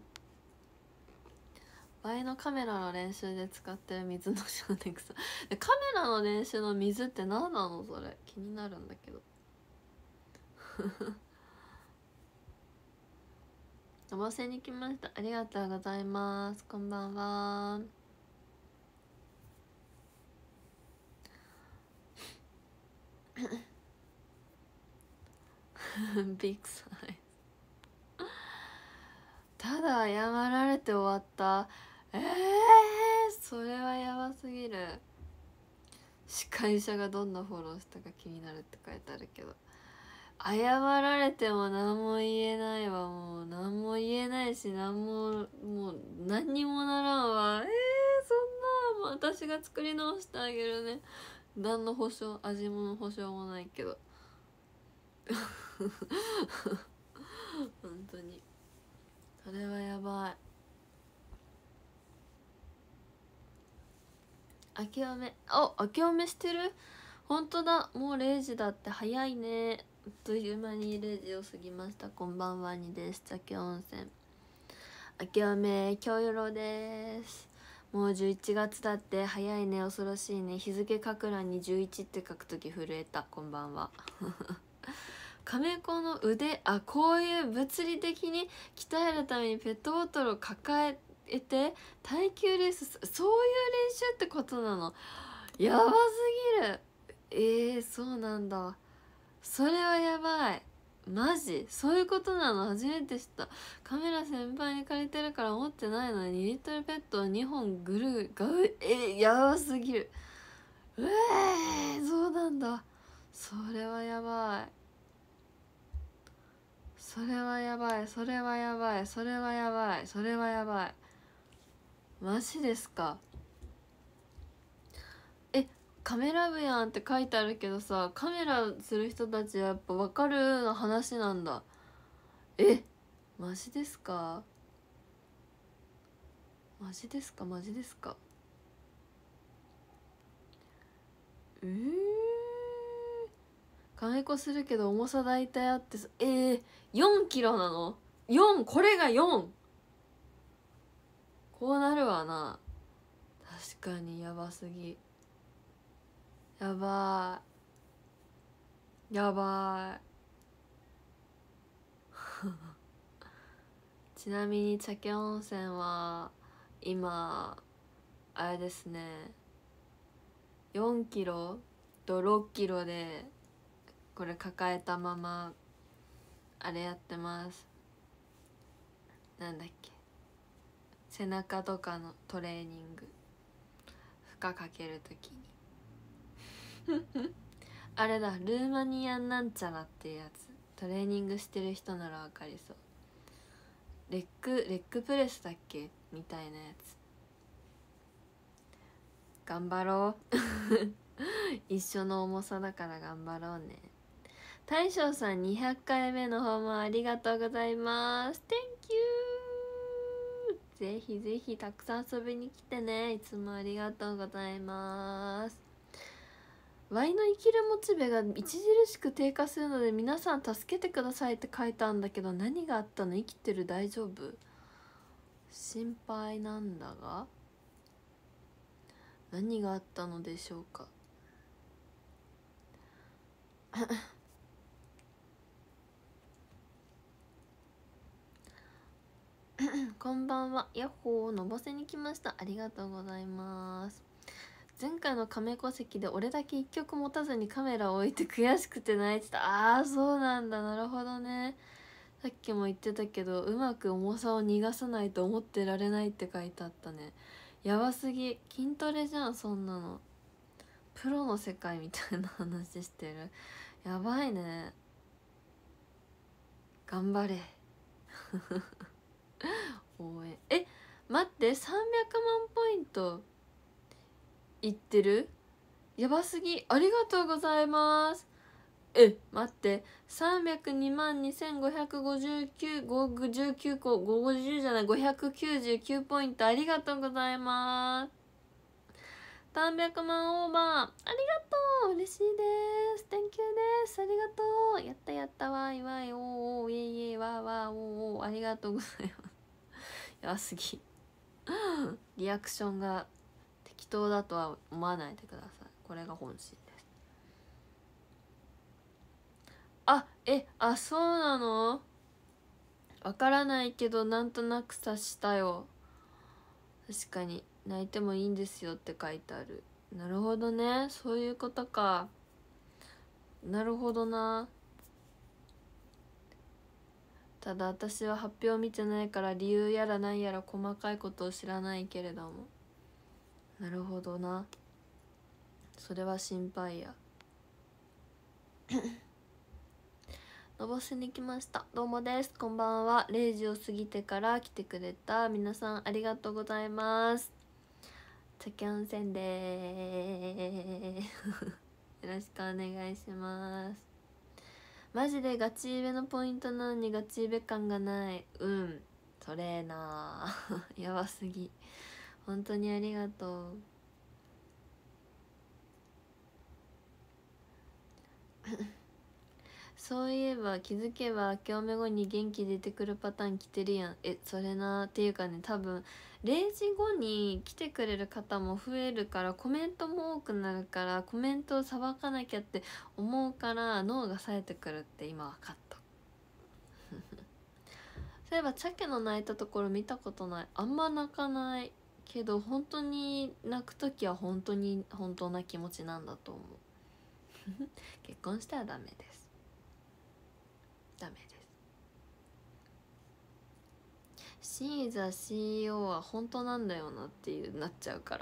倍のカメラの練習で使ってる水の少年草で、カメラの練習の水って何なのそれ、気になるんだけどおばせに来ました。ありがとうございます。こんばんはビッグサイズただ謝られて終わった。それはやばすぎる。司会者がどんなフォローしたか気になるって書いてあるけど、謝られても何も言えないわ。もう何も言えないし、もう何にもならんわ。そんなもう私が作り直してあげるね。何の保証、味もの保証もないけど本当にそれはやばい。明けおめ、明けおめしてる。本当だ、もう0時だって。早いね。あっという間に0時を過ぎました。こんばんはにです。酒温泉明けおめ京よろです。もう11月だって。早いね、恐ろしいね。日付書く欄に11って書くとき震えた。こんばんは亀子の腕、こういう物理的に鍛えるためにペットボトルを抱えて耐久レース、そういう練習ってことなの？やばすぎる。そうなんだ。それはやばい。マジそういうことなの？初めて知った。カメラ先輩に借りてるから持ってないのに2リットルペットを2本ぐるがやばすぎる。そうなんだ。それはやばい。それはやばい。それはやばい。それはやばい。それはやばい。マジですか？カメラ部やんって書いてあるけどさ、カメラする人たちはやっぱ分かるの話なんだ。マジですか？マジですか？マジですか？金子するけど重さ大体あって4キロなの？ 4、これが 4。 こうなるわな。確かにやばすぎ。やばい。やばいちなみに茶家温泉は今あれですね、4キロと6キロでこれ抱えたままあれやってます。なんだっけ、背中とかのトレーニング、負荷かけるときにあれだ、ルーマニアンなんちゃらっていうやつ、トレーニングしてる人ならわかりそう。レッグプレスだっけみたいなやつ。頑張ろう一緒の重さだから頑張ろうね。大将さん200回目の訪問ありがとうございます。 Thank you。 ぜひぜひたくさん遊びに来てね。いつもありがとうございます。ワイの生きるモチベが著しく低下するので皆さん助けてくださいって書いたんだけど、何があったの？生きてる？大丈夫？心配なんだが、何があったのでしょうかこんばんは。ヤッホー、のぼせに来ました。ありがとうございます。前回の亀戸席で俺だけ一曲持たずにカメラを置いて悔しくて泣いてた。そうなんだ。なるほどね。 さっきも言ってたけど、うまく重さを逃がさないと思ってられないって書いてあったね。やばすぎ、筋トレじゃんそんなの。プロの世界みたいな話してる。やばいね。頑張れ応援。待って、300万ポイントいってる。やばすぎ。ありがとうございます。待って、302万2559個、50じゃない、599ポイントありがとうございます。300万オーバーありがとう、嬉しいです。 Thank you です。ありがとう。やったやった、わいわい、おーおー、イエイイエイ、わーわー、おーおー、ありがとうございます。やばすぎリアクションが適当だとは思わないでください。これが本心です。そうなの。わからないけどなんとなく察したよ。確かに泣いてもいいんですよって書いてある。なるほどね、そういうことか。なるほどな。ただ私は発表見てないから理由やら何やら細かいことを知らないけれども。なるほどな、それは心配やのぼせに来ました。どうもです、こんばんは。0時を過ぎてから来てくれた皆さんありがとうございます。チャキャンセンでーよろしくお願いします。マジでガチ入れのポイントなのにガチ入れ感がない。それなやばすぎ。本当にありがとうそういえば気づけば明けおめ後に元気出てくるパターン来てるやん。それなっていうかね、多分0時後に来てくれる方も増えるからコメントも多くなるから、コメントをさばかなきゃって思うから脳が冴えてくるって今分かったそういえばチャケの泣いたところ見たことない。あんま泣かないけど本当に泣く時は本当に本当な気持ちなんだと思う結婚したらダメです。ダメです。シーザ CEO は本当なんだよなっていうなっちゃうから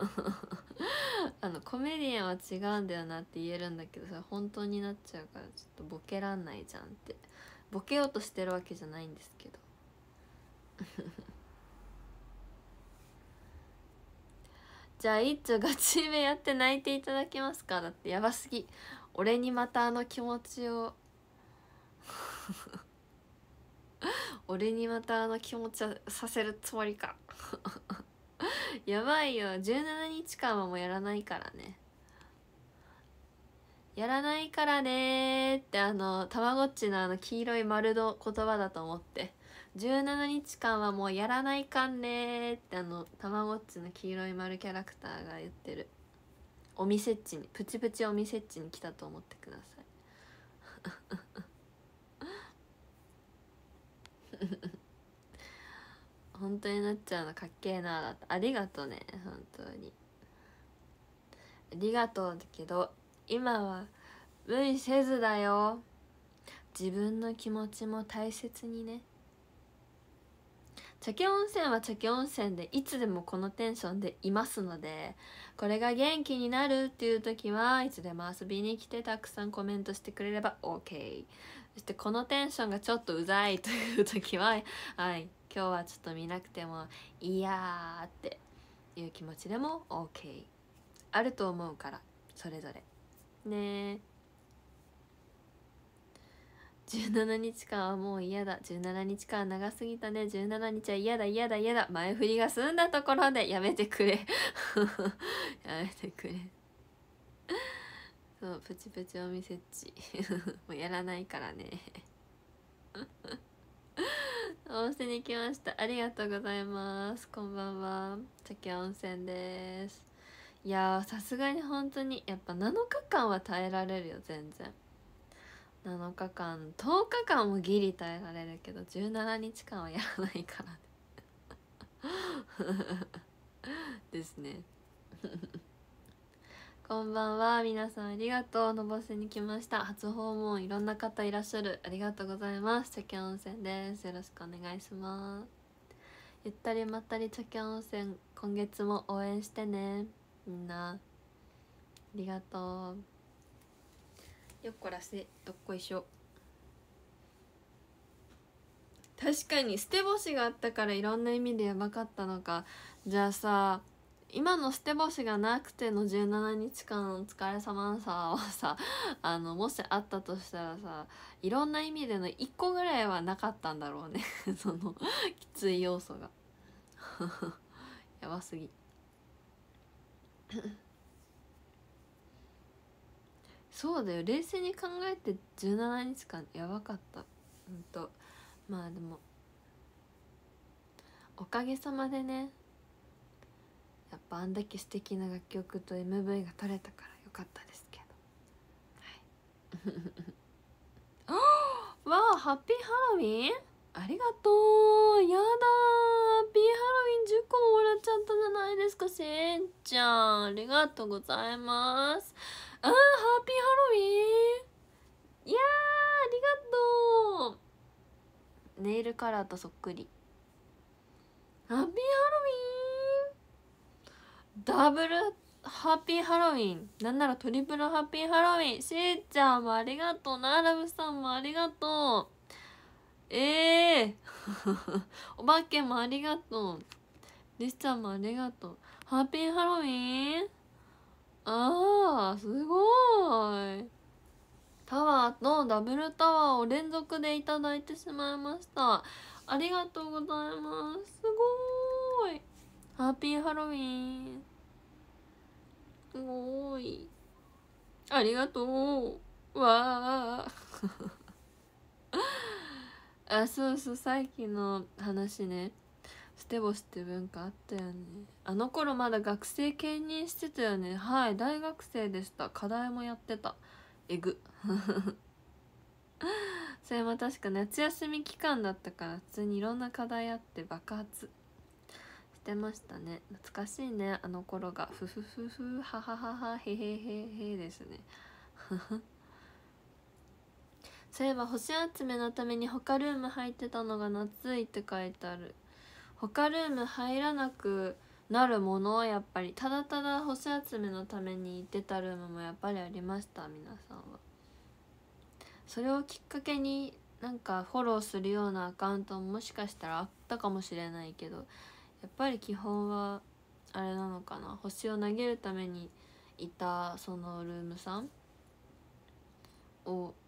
コメディアンは違うんだよなって言えるんだけど、それ本当になっちゃうからちょっとボケらんないじゃんって。ボケようとしてるわけじゃないんですけどじゃあ一丁ガチめやって泣いていただけますか。だってやばすぎ。俺にまた気持ちを俺にまた気持ちさせるつもりかやばいよ。17日間はもうやらないからね。やらないからねってたまごっちの黄色い丸の言葉だと思って。17日間はもうやらないかんねってたまごっちの黄色い丸キャラクターが言ってる。お店っちにプチプチお店っちに来たと思ってください本当になっちゃうのかっけえな。だってありがとうね、本当にありがとう。だけど今は無理せずだよ。自分の気持ちも大切にね。茶家温泉は茶家温泉でいつでもこのテンションでいますので、これが元気になるっていう時はいつでも遊びに来てたくさんコメントしてくれれば OK。 そしてこのテンションがちょっとうざいという時ははい、今日はちょっと見なくてもいやーっていう気持ちでも OK あると思うから、それぞれね。17日間はもう嫌だ。17日間長すぎたね。17日は嫌だ嫌だ嫌だ。前振りが済んだところでやめてくれやめてくれそう、プチプチお店っちもうやらないからね温泉に来ました。ありがとうございます。こんばんは。茶温泉です。いやー、さすがに本当にやっぱ7日間は耐えられるよ。全然7日間10日間もギリ耐えられるけど17日間はやらないからですねこんばんは。皆さんありがとう。のぼせに来ました。初訪問いろんな方いらっしゃる。ありがとうございます。茶家温泉です。よろしくお願いします。ゆったりまったり茶家温泉、今月も応援してね。みんなありがとう。よっこらせ、どっこいしょ。確かに捨て干しがあったからいろんな意味でやばかったのか。じゃあさ、今の捨て干しがなくての17日間お疲れ様さはさもしあったとしたらさ、いろんな意味での1個ぐらいはなかったんだろうねそのきつい要素がやばすぎそうだよ、冷静に考えて17日間やばかった。まあでもおかげさまでね、やっぱあんだけ素敵な楽曲と MV が撮れたからよかったですけど、はいわあ、ハッピーハロウィンありがとう。やだー、ハッピーハロウィン10個ももらっちゃったじゃないですか、せんちゃん。ありがとうございます。ハッピーハロウィン、いやー、ありがとう。ネイルカラーとそっくり。ハッピーハロウィン、ダブルハッピーハロウィン、なんならトリプルハッピーハロウィン。しーちゃんもありがとう。ナーラブさんもありがとう。お化けもありがとう。リスちゃんもありがとう。ハッピーハロウィン、すごい。タワーとダブルタワーを連続でいただいてしまいました。ありがとうございます。すごーい。ハッピーハロウィン、すごい。ありがとう。わあそうそう、さっきの話ね、捨て干しって文化あったよね。あの頃まだ学生兼任してたよね。はい、大学生でした。課題もやってた。えぐそれも確か夏休み期間だったから普通にいろんな課題あって爆発してましたね。懐かしいね、あの頃が。ふふふふははははへへへへですねそういえば星集めのために他ルーム入ってたのが夏いって書いてある。他ルーム入らなくなるもの、やっぱりただただ星集めのために行ってたルームもやっぱりありました。皆さんはそれをきっかけになんかフォローするようなアカウントももしかしたらあったかもしれないけど、やっぱり基本はあれなのかな、星を投げるためにいたそのルームさんを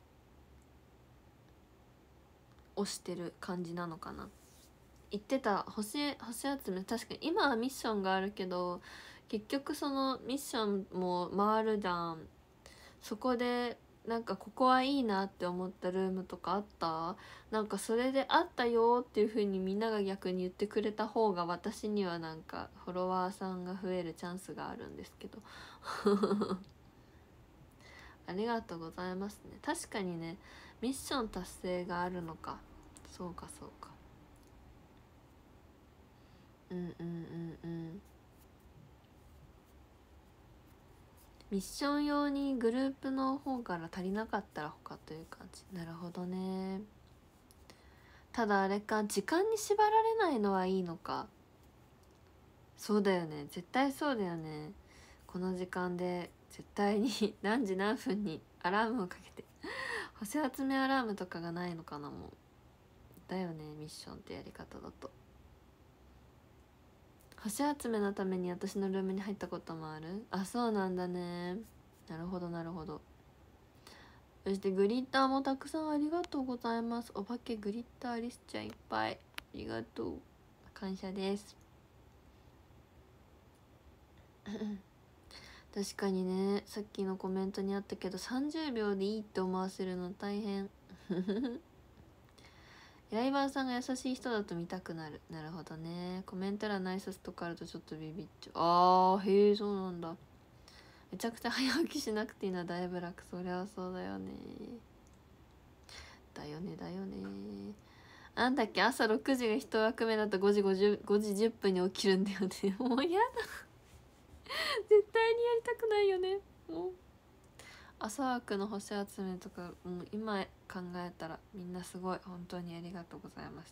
推してる感じなのかな。言ってた星集め、確かに今はミッションがあるけど結局そのミッションも回るじゃん。そこでなんかここはいいなって思ったルームとかあった？なんかそれであったよっていう風にみんなが逆に言ってくれた方が私にはなんかフォロワーさんが増えるチャンスがあるんですけどありがとうございますね。確かにね、ミッション達成があるのか。そうかそうか。ミッション用にグループの方から足りなかったら他という感じ。なるほどね。ただあれか、時間に縛られないのはいいのか。そうだよね、絶対そうだよね。この時間で絶対に何時何分にアラームをかけて星集めアラームとかがないのかな。もうだよね、ミッションってやり方だと。星集めのために私のルームに入ったこともある。あ、そうなんだね。なるほどなるほど。そしてグリッターもたくさんありがとうございます。お化けグリッターリスちゃんいっぱいありがとう、感謝です確かにね、さっきのコメントにあったけど30秒でいいって思わせるの大変ライバーさんが優しい人だと見たくなる。なるほどね。コメント欄の挨拶とかあるとちょっとビビっちゃう。へえ、そうなんだ。めちゃくちゃ早起きしなくていいのはだいぶ楽。そりゃそうだよね。だよねだよね。なんだっけ、朝6時が1枠目だと5時10分に起きるんだよねもうやだ絶対にやりたくないよね。 朝枠の星集めとかもう今考えたらみんなすごい、本当にありがとうございました。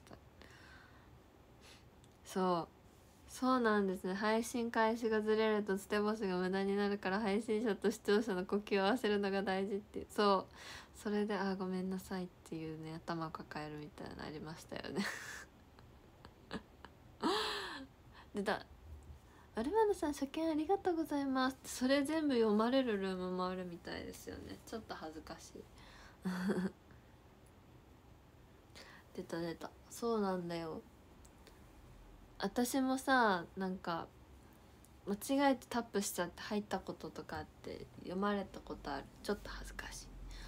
そうなんですね。配信開始がずれるとつて星が無駄になるから、配信者と視聴者の呼吸を合わせるのが大事って。それでごめんなさいっていうね、頭を抱えるみたいなのありましたよねでアルバナさん初見ありがとうございます。それ全部読まれるルームもあるみたいですよね。ちょっと恥ずかしい出たそうなんだよ。私もさ、なんか間違えてタップしちゃって入ったこととかあって、読まれたことある。ちょっと恥ずかしい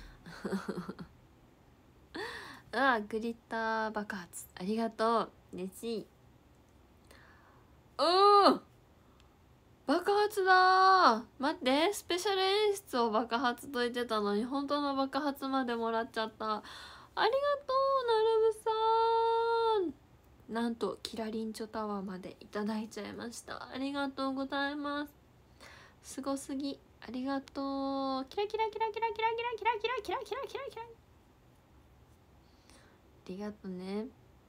グリッター爆発ありがとう、嬉しい。爆発だー。待って、スペシャル演出を爆発と言ってたのに本当の爆発までもらっちゃった。ありがとうなるぶさん。なんとキラリンチョタワーまでいただいちゃいました。ありがとうございます。すごすぎ、ありがとう。キラキラキラキラキラキラキラキラキラキラキラキラ、ありがとね、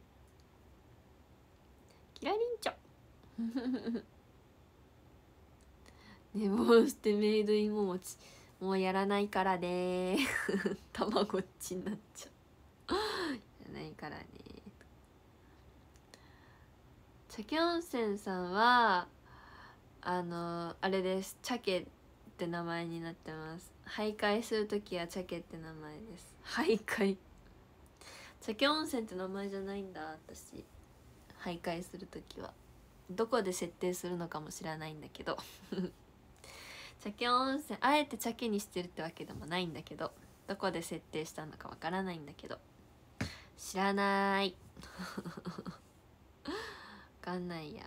キラリンチョ寝坊してメイド芋餅もうやらないからねたまごっちになっちゃうやらないからね。茶温泉さんはあれです、チャケって名前になってます。徘徊するときはチャケって名前です。徘徊、茶温泉って名前じゃないんだ私。徘徊するときはどこで設定するのかも知らないんだけど茶温泉あえて茶にしてるってわけでもないんだけど、どこで設定したのかわからないんだけど、知らないわかんないや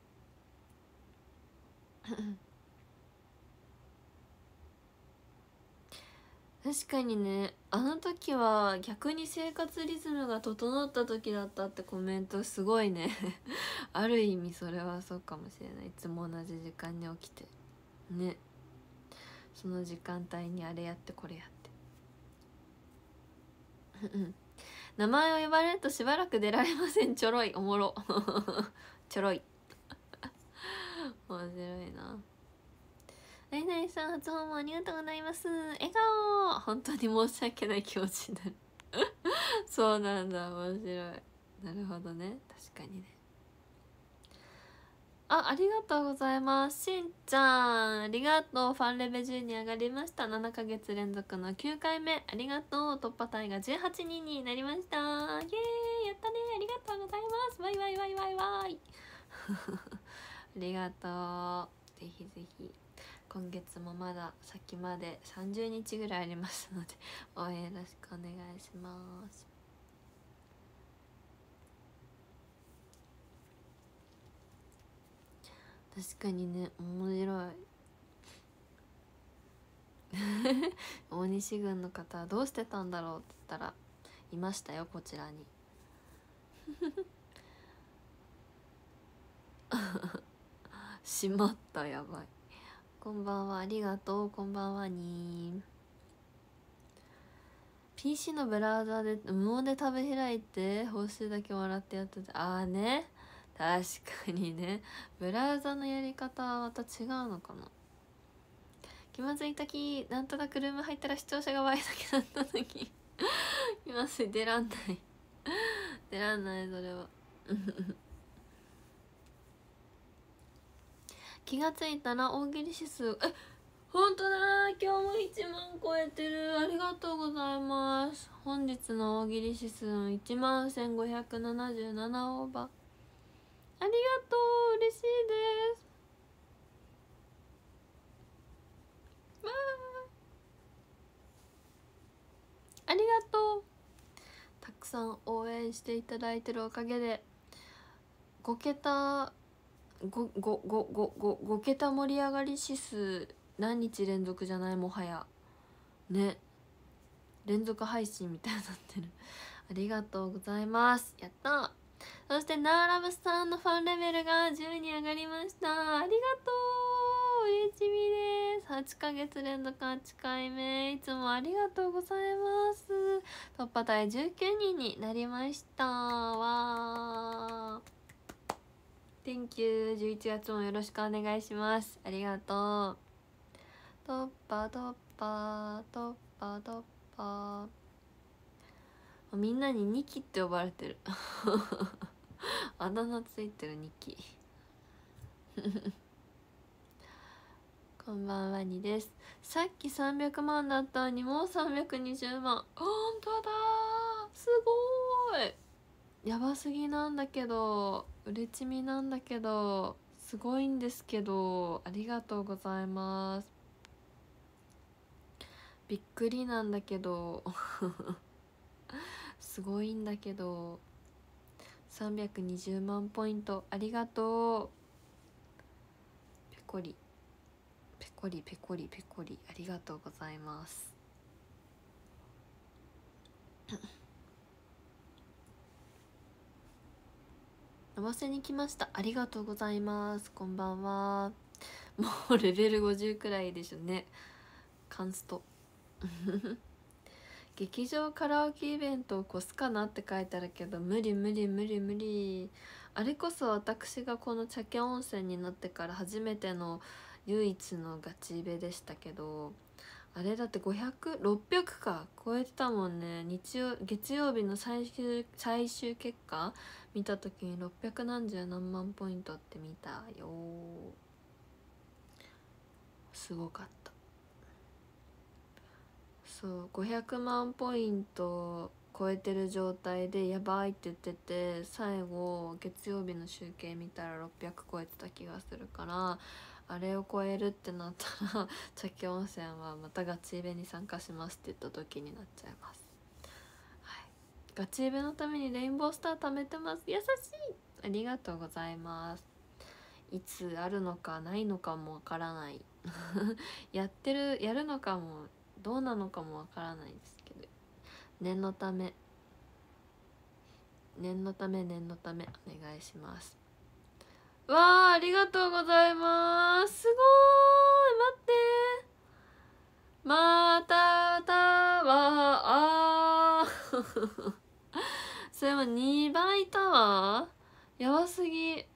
確かにね、あの時は逆に生活リズムが整った時だったってコメントすごいねある意味それはそうかもしれない。いつも同じ時間に起きてね、その時間帯にあれやってこれやって名前を呼ばれるとしばらく出られません。ちょろい、おもろちょろい面白いな。ナイナイさん初訪問ありがとうございます。笑顔、本当に申し訳ない気持ちになるそうなんだ、面白い。なるほどね、確かにね。ありがとうございます。しんちゃんありがとう。ファンレベ10に上がりました。7ヶ月連続の9回目ありがとう。突破タイが18人になりました。イエーイ、やったね、ありがとうございます。わいわいわいわいわいありがとう。ぜひぜひ今月もまだ先まで30日ぐらいありますので応援よろしくお願いします。確かにね、面白い大西軍の方はどうしてたんだろうって言ったらいましたよ、こちらにしまった、やばい。こんばんは、ありがとう。こんばんはに。 PC のブラウザで無音でタブ開いて報酬だけもらってやってて、ね、確かにね、ブラウザのやり方はまた違うのかな。気まずい時なんとなくルーム入ったら視聴者がワイだけだった時気まずい、出らんない出らんない、それは気がついたら大喜利指数ほんとだ、今日も1万超えてる。ありがとうございます。本日の大喜利指数1万1577オーバー、ありがとう、嬉しいです。わありがとう。たくさん応援していただいてるおかげで5桁5桁盛り上がり指数何日連続じゃない、もはやね、連続配信みたいになってるありがとうございます。やった。そしてナーラブさんのファンレベルが10に上がりました。ありがと嬉しみです。8ヶ月連続8回目、いつもありがとうございます。突破第19人になりましたわー。 Thank you。 11月もよろしくお願いします。ありがとう。突破突破突破突破。みんなにニキって呼ばれてるあだ名ついてるニキこんばんはにです。さっき300万だったのにもう320万。ほんとだー、すごーい。やばすぎなんだけど、うれちみなんだけど、すごいんですけど、ありがとうございます。びっくりなんだけどすごいんだけど、320万ポイントありがとう。ペコリペコリペコリペコリ、ありがとうございます飲ませに来ました。ありがとうございます。こんばんは。もうレベル50くらいでしょね、カンスト劇場カラオケイベントを越すかなって書いてあるけど、無理無理無理無理。あれこそ私がこの茶家温泉になってから初めての唯一のガチイベでしたけど、あれだって500、600か超えてたもんね。月曜日の最終結果見た時に600何十何万ポイントって見たよ。すごかった。そう500万ポイント超えてる状態でやばいって言ってて、最後月曜日の集計見たら600超えてた気がするから、あれを超えるってなったら茶家温泉はまたガチイベに参加しますって言った時になっちゃいます。はい、ガチイベのためにレインボースター貯めてます。優しい、ありがとうございます。いつあるのかないのかもわからないやるのかもどうなのかもわからないですけど、念のため念のため念のためお願いします。わあ、ありがとうございます。すごーい、待ってー、またタワーそれも2倍タワーやばすぎ。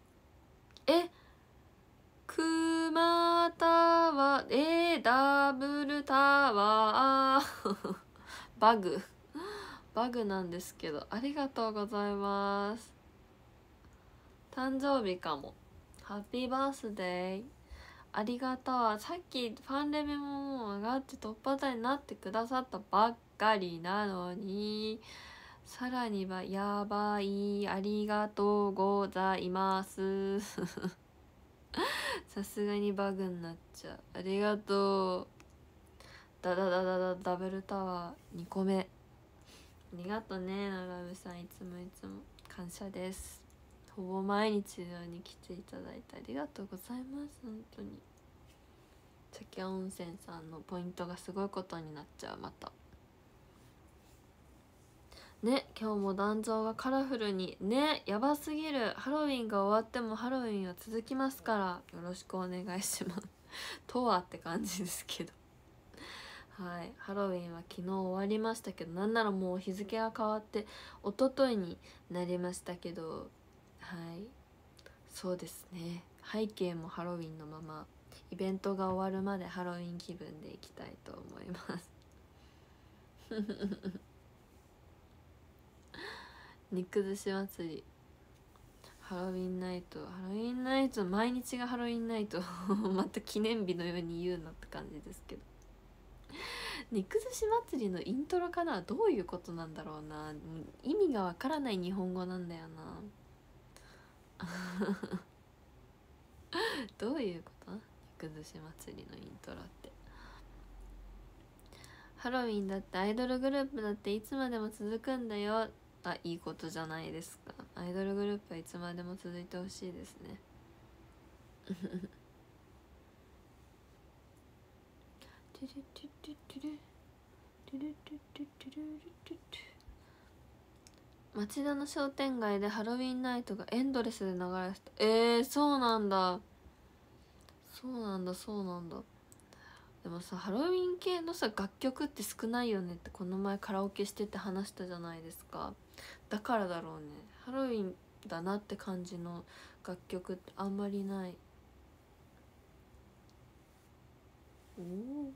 クマタワー、ダブルタワーバグなんですけど、ありがとうございます。誕生日かも。ハッピーバースデー、ありがとう。さっきファンレベももう上がって突破台になってくださったばっかりなのに、さらにはやばい、ありがとうございますさすがにバグになっちゃう。ありがとう。ダブルタワー2個目、ありがとうねならぶさん、いつもいつも感謝です。ほぼ毎日のように来ていただいてありがとうございます。本当に茶家温泉さんのポイントがすごいことになっちゃう。またね、今日も残像がカラフルにね、やばすぎる。ハロウィンが終わってもハロウィンは続きますから、よろしくお願いしますとはって感じですけどはい、ハロウィンは昨日終わりましたけど、なんならもう日付が変わって一昨日になりましたけど、はい、そうですね、背景もハロウィンのままイベントが終わるまでハロウィン気分でいきたいと思います肉寿司祭り、ハロウィンナイト、毎日がハロウィンナイトまた記念日のように言うなって感じですけど、肉寿司祭りのイントロかな、どういうことなんだろうな、意味がわからない日本語なんだよなどういうこと、肉寿司祭りのイントロって。ハロウィンだってアイドルグループだっていつまでも続くんだよ。あ、いいことじゃないですか。アイドルグループはいつまでも続いてほしいですね町田の商店街でハロウィンナイトがエンドレスで流れてた。そうなんだ、 そうなんだそうなんだ。でもさ、ハロウィン系のさ楽曲って少ないよねってこの前カラオケしてて話したじゃないですか。だからだろうね、ハロウィンだなって感じの楽曲ってあんまりない。おお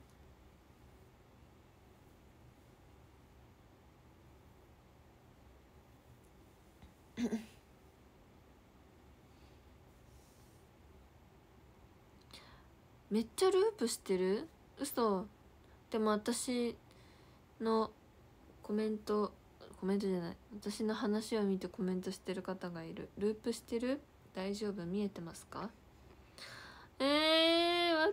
めっちゃループしてる？嘘。でも私のコメントじゃない、私の話を見てコメントしてる方がいる。ループしてる？大丈夫？見えてますか？待って、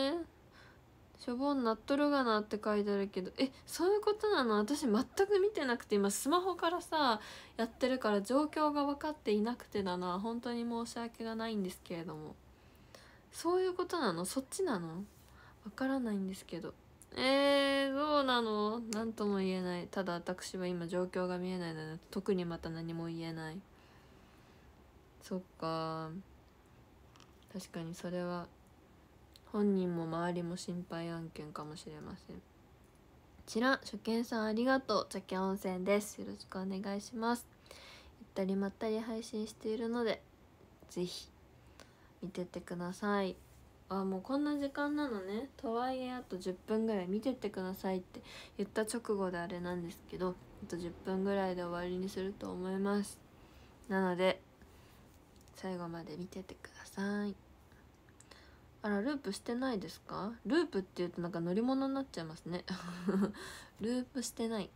しょぼんなっとるがなって書いてあるけど、そういうことなの？私全く見てなくて、今スマホからさやってるから状況が分かっていなくてだな。本当に申し訳がないんですけれども。そういうことなの？そっちなの？わからないんですけど。どうなの？なんとも言えない。ただ私は今状況が見えないので特にまた何も言えない。そっか、確かにそれは本人も周りも心配案件かもしれません。ちら初見さんありがとう。茶家温泉です。よろしくお願いします。ゆったりまったり配信しているのでぜひ見てってください。もうこんな時間なのね。とはいえあと10分ぐらい見てってくださいって言った直後であれなんですけど、あと10分ぐらいで終わりにすると思います。なので最後まで見てってください。あら、ループしてないですか？ループって言うとなんか乗り物になっちゃいますねループしてない。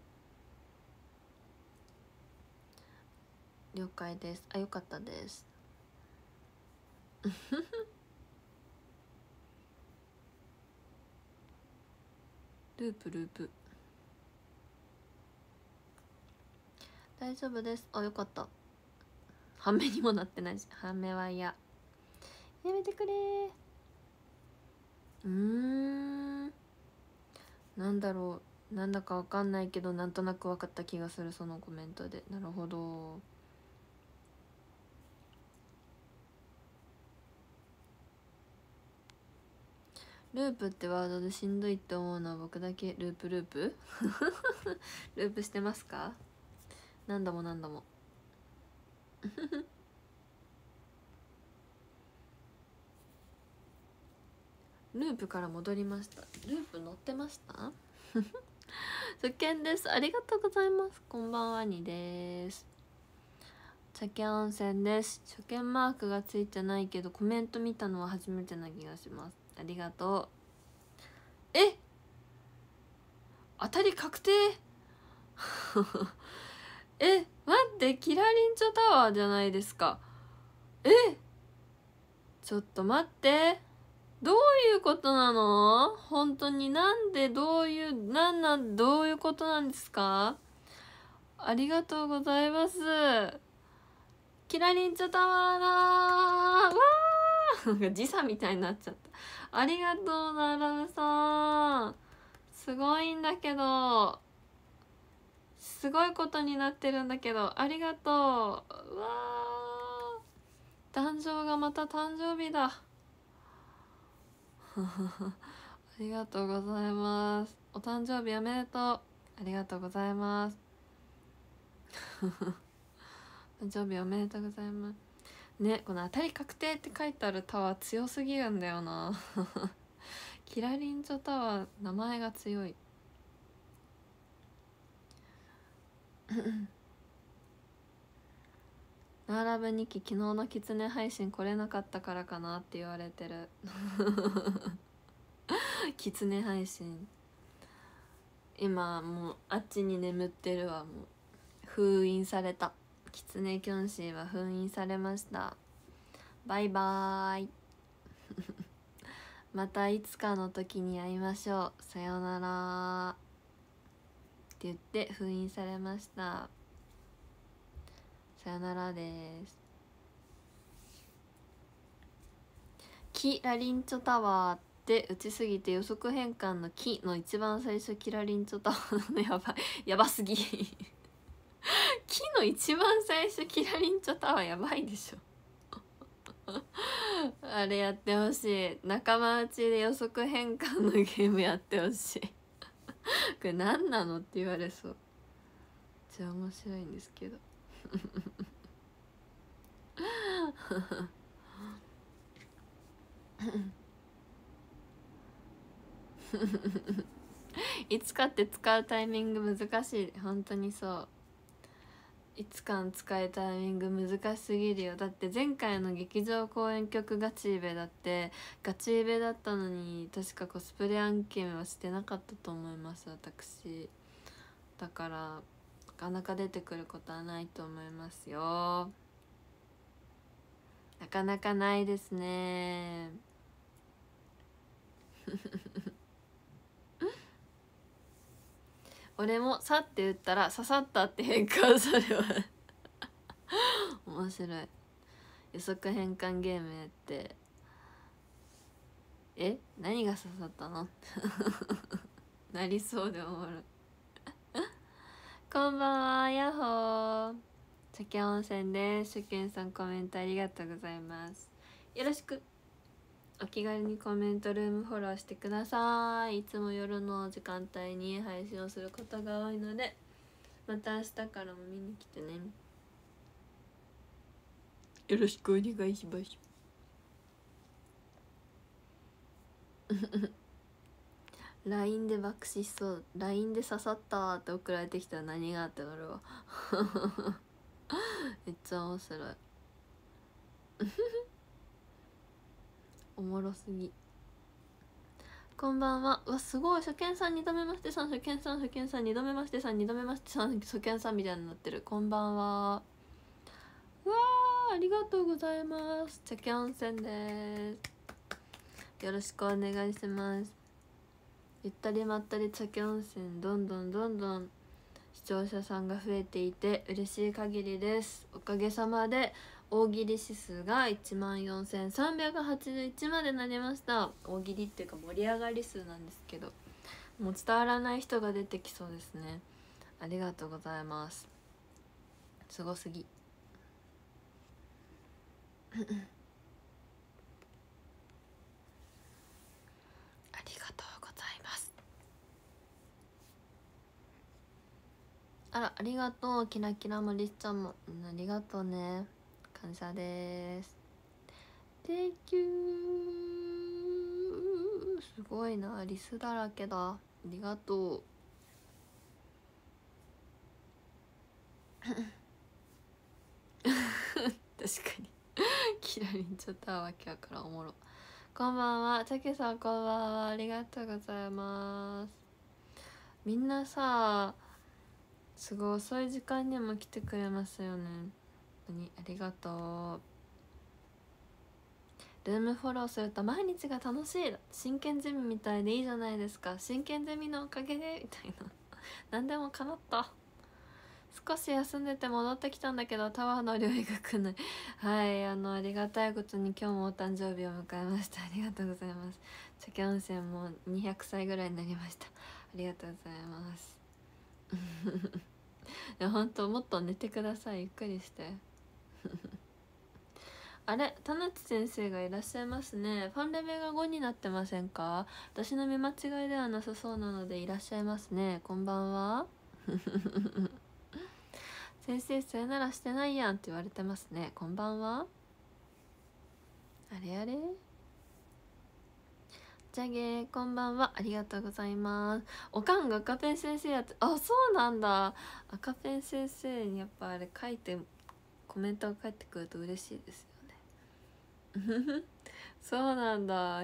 了解です。よかったですループ大丈夫です。よかった。半目にもなってないし、半目は嫌。やめてくれなんだろう、なんだかわかんないけどなんとなく分かった気がする、そのコメントで。なるほど。ループってワードでしんどいって思うのは僕だけ？ループループしてますか？何度も何度もループから戻りました。ループ乗ってました初見です。ありがとうございます。こんばんはにです。茶家温泉です。初見マークがついてないけどコメント見たのは初めてな気がします。ありがとう。当たり確定待って、キラリンチョタワーじゃないですか。ちょっと待って、どういうことなの？本当になんで、どういうことなんですか？ありがとうございます。キラリンチョタワーだー。わーなんか時差みたいになっちゃった。ありがとうな、ラムさん。すごいんだけど、すごいことになってるんだけど、ありがとう。うわー、誕生がまた誕生日だありがとうございます。お誕生日おめでとう。ありがとうございます誕生日おめでとうございますね。この当たり確定って書いてあるタワー強すぎるんだよなキラリンチョタワー、名前が強いナーラブ2期、昨日のキツネ配信来れなかったからかなって言われてるキツネ配信今もうあっちに眠ってるわ。もう封印された。キツネキョンシーは封印されました。バイバーイまたいつかの時に会いましょう。さよならって言って封印されました。さよならです。キラリンチョタワーって打ちすぎて予測変換のキの一番最初キラリンチョタワーのやばい、やばすぎキの一番最初キラリンチョタワーやばいでしょあれやってほしい。仲間内で予測変換のゲームやってほしいこれ何なのって言われそう。じゃあ面白いんですけどいつかって使うタイミング難しい。本当にそう。いつか使えタイミング難しすぎるよ。だって前回の劇場公演曲ガチイベだってガチイベだったのに確かコスプレ案件はしてなかったと思います私。だからなかなか出てくることはないと思いますよ。なかなかないですね俺も「さ」って言ったら「刺さった」って変換されます面白い。予測変換ゲームやって何が刺さったのなりそうでおもろいこんばんは、ヤッホー。酒温泉です。初見さんコメントありがとうございます。よろしく。お気軽にコメントルームフォローしてください。いつも夜の時間帯に配信をすることが多いのでまた明日からも見に来てね。よろしくお願いします。LINE で爆死しそう。 LINE で刺さったって送られてきたら何があってなるわめっちゃ面白いおもろすぎ。こんばんは。うわすごい。初見さん2度目ましてさん、初見さん、初見さん2度目ましてさん、2度目ましてさん、初見さんみたいになってる。こんばんは。うわーありがとうございます。チャケ温泉です。よろしくお願いします。ゆったりまったりチャケ温泉、どんどん視聴者さんが増えていて嬉しい限りです。おかげさまで大喜利指数が14,381までなりました。大喜利っていうか盛り上がり数なんですけど、もう伝わらない人が出てきそうですね。ありがとうございます。すごすぎありがとうございます。あら、ありがとう。キラキラもりっちゃんも、ありがとうね。感謝です。Thank you。 すごいな、リスだらけだ。ありがとう確かにキラリンちょっとわけやからおもろ。こんばんは、たけさんこんばんは。ありがとうございます。みんなさすごい遅い時間にも来てくれますよね。本当にありがとう。ルームフォローすると毎日が楽しい。真剣ゼミみたいでいいじゃないですか。真剣ゼミのおかげでみたいな何でも叶った。少し休んでて戻ってきたんだけどタワーの領域が来ないはい、ありがたいことに今日もお誕生日を迎えました。ありがとうございます。チャケ温泉も200歳ぐらいになりました。ありがとうございますいや本当もっと寝てください。ゆっくりしてあれ、田夏先生がいらっしゃいますね。ファンレベが5になってませんか？私の見間違いではなさそうなのでいらっしゃいますね。こんばんは先生さよならしてないやんって言われてますね。こんばんは。あれあれじゃげー、こんばんは。ありがとうございます。おかんが赤ペン先生やって、あ、そうなんだ。赤ペン先生にやっぱあれ書いてコメントが返ってくると嬉しいですよねそうなんだ。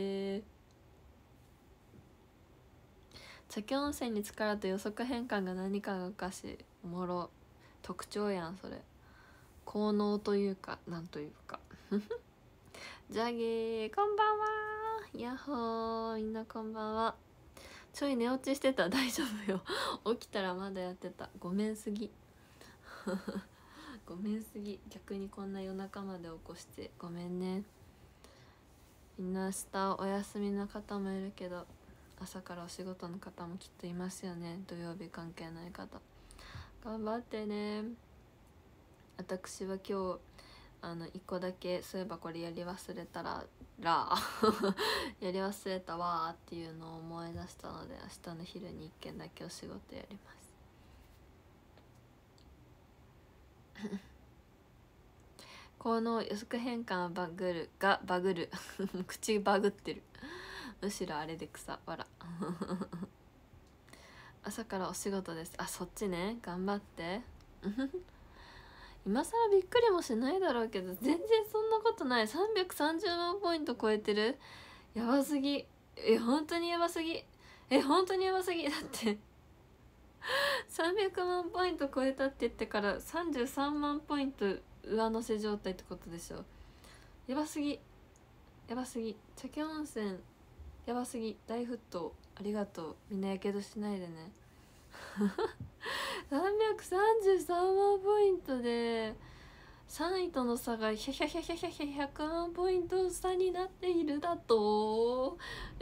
茶器温泉に力と予測変換が何かがおかしい。おもろ。特徴やんそれ。効能というかなんというかじゃげー、こんばんは。やっほー、みんなこんばんは。ちょい寝落ちしてた。大丈夫よ起きたらまだやってた。ごめんすぎごめんすぎ。逆にこんな夜中まで起こしてごめんね。みんな明日お休みの方もいるけど朝からお仕事の方もきっといますよね。土曜日関係ない方頑張ってね。私は今日 1個だけそういえばこれやり忘れたらやり忘れたわーっていうのを思い出したので、明日の昼に1件だけお仕事やります。この予測変換はバグる口バグってるむしろあれで草わら朝からお仕事です。あ、そっちね、頑張って今更びっくりもしないだろうけど、全然そんなことない。330万ポイント超えてる。やばすぎ。本当にやばすぎ。本当にやばすぎ。だって300万ポイント超えたって言ってから33万ポイント上乗せ状態ってことでしょ。やばすぎ、やばすぎ。茶家温泉やばすぎ。大沸騰ありがとう。みんなやけどしないでね333万ポイントで3位との差が100万ポイント差になっているだと。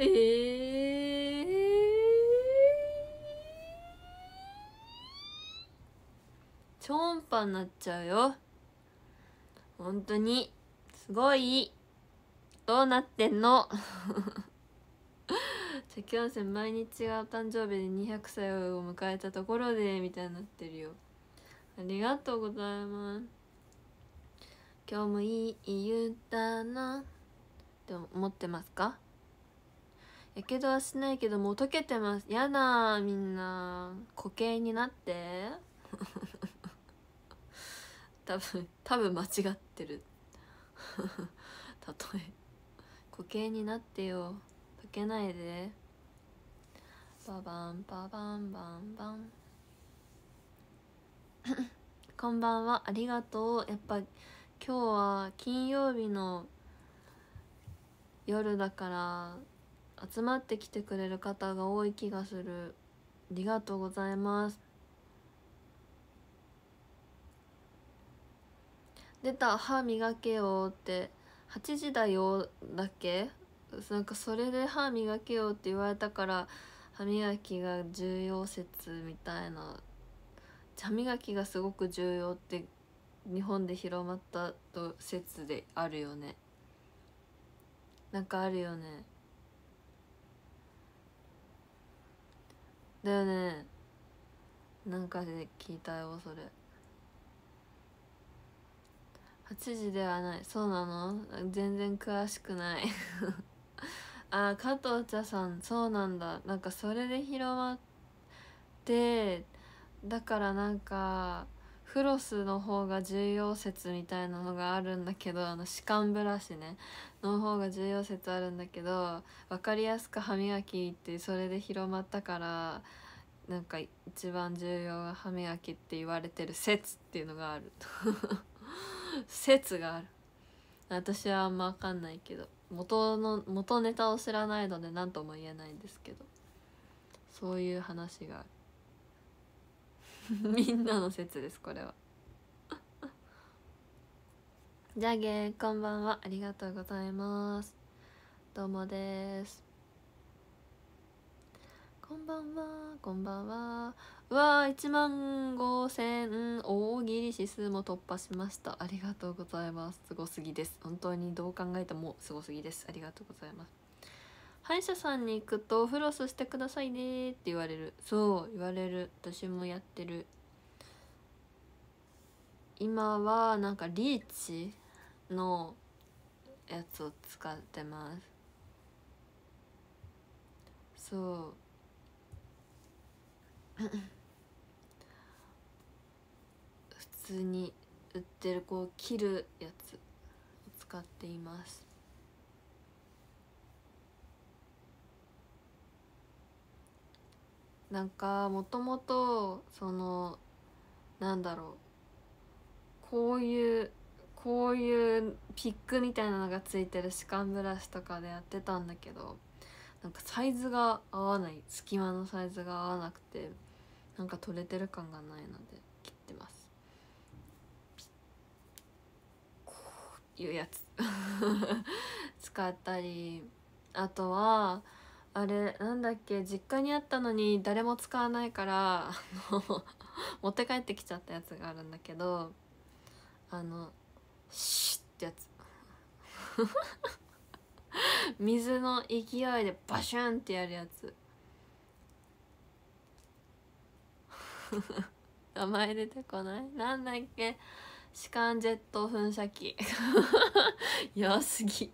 超音波になっちゃうよ。本当にすごい。どうなってんの茶器温泉毎日がお誕生日で200歳を迎えたところでみたいになってるよ。ありがとうございます。今日もいい湯だなって思ってますか？やけどはしないけどもう溶けてます。やだみんな固形になって多分間違ってる例え固形になってよ。溶けないで。ババンババンバンバンこんばんは、ありがとう。やっぱ今日は金曜日の夜だから集まってきてくれる方が多い気がする。ありがとうございます。出た、歯磨けよって8時だよだっけ。なんかそれで歯磨けよって言われたから歯磨きが重要説みたいな。歯磨きがすごく重要って日本で広まったと説であるよね。なんかあるよね。だよね。なんかで聞いたよそれ。8時ではない。そうなの？全然詳しくないあ、加藤茶さんそうなんだ。なんかそれで広まってだからなんかフロスの方が重要説みたいなのがあるんだけど、歯間ブラシねの方が重要説あるんだけど、分かりやすく歯磨きってそれで広まったからなんか一番重要が歯磨きって言われてる説っていうのがある説がある。私はあんま分かんないけど元ネタを知らないので何とも言えないんですけど、そういう話があるみんなの説ですこれはじゃあげこんばんは、ありがとうございます。どうもです。こんばんはこんばんは。うわー1万5000大喜利指数も突破しました。ありがとうございます。すごすぎです。本当にどう考えてもすごすぎです。ありがとうございます。歯医者さんに行くとフロスしてくださいねって言われる。そう言われる。私もやってる。今はなんかリーチのやつを使ってます。そう普通に売ってるこう切るやつを使っています。なんかもともとそのなんだろう、こういうピックみたいなのがついてる歯間ブラシとかでやってたんだけど、なんかサイズが合わない、隙間のサイズが合わなくてなんか取れてる感がないので切ってます。こういうやつ使ったり、あとはあれなんだっけ、実家にあったのに誰も使わないから持って帰ってきちゃったやつがあるんだけど、 シュッってやつ水の勢いでバシュンってやるやつ名前出てこない。なんだっけ、歯間ジェット噴射器弱すぎ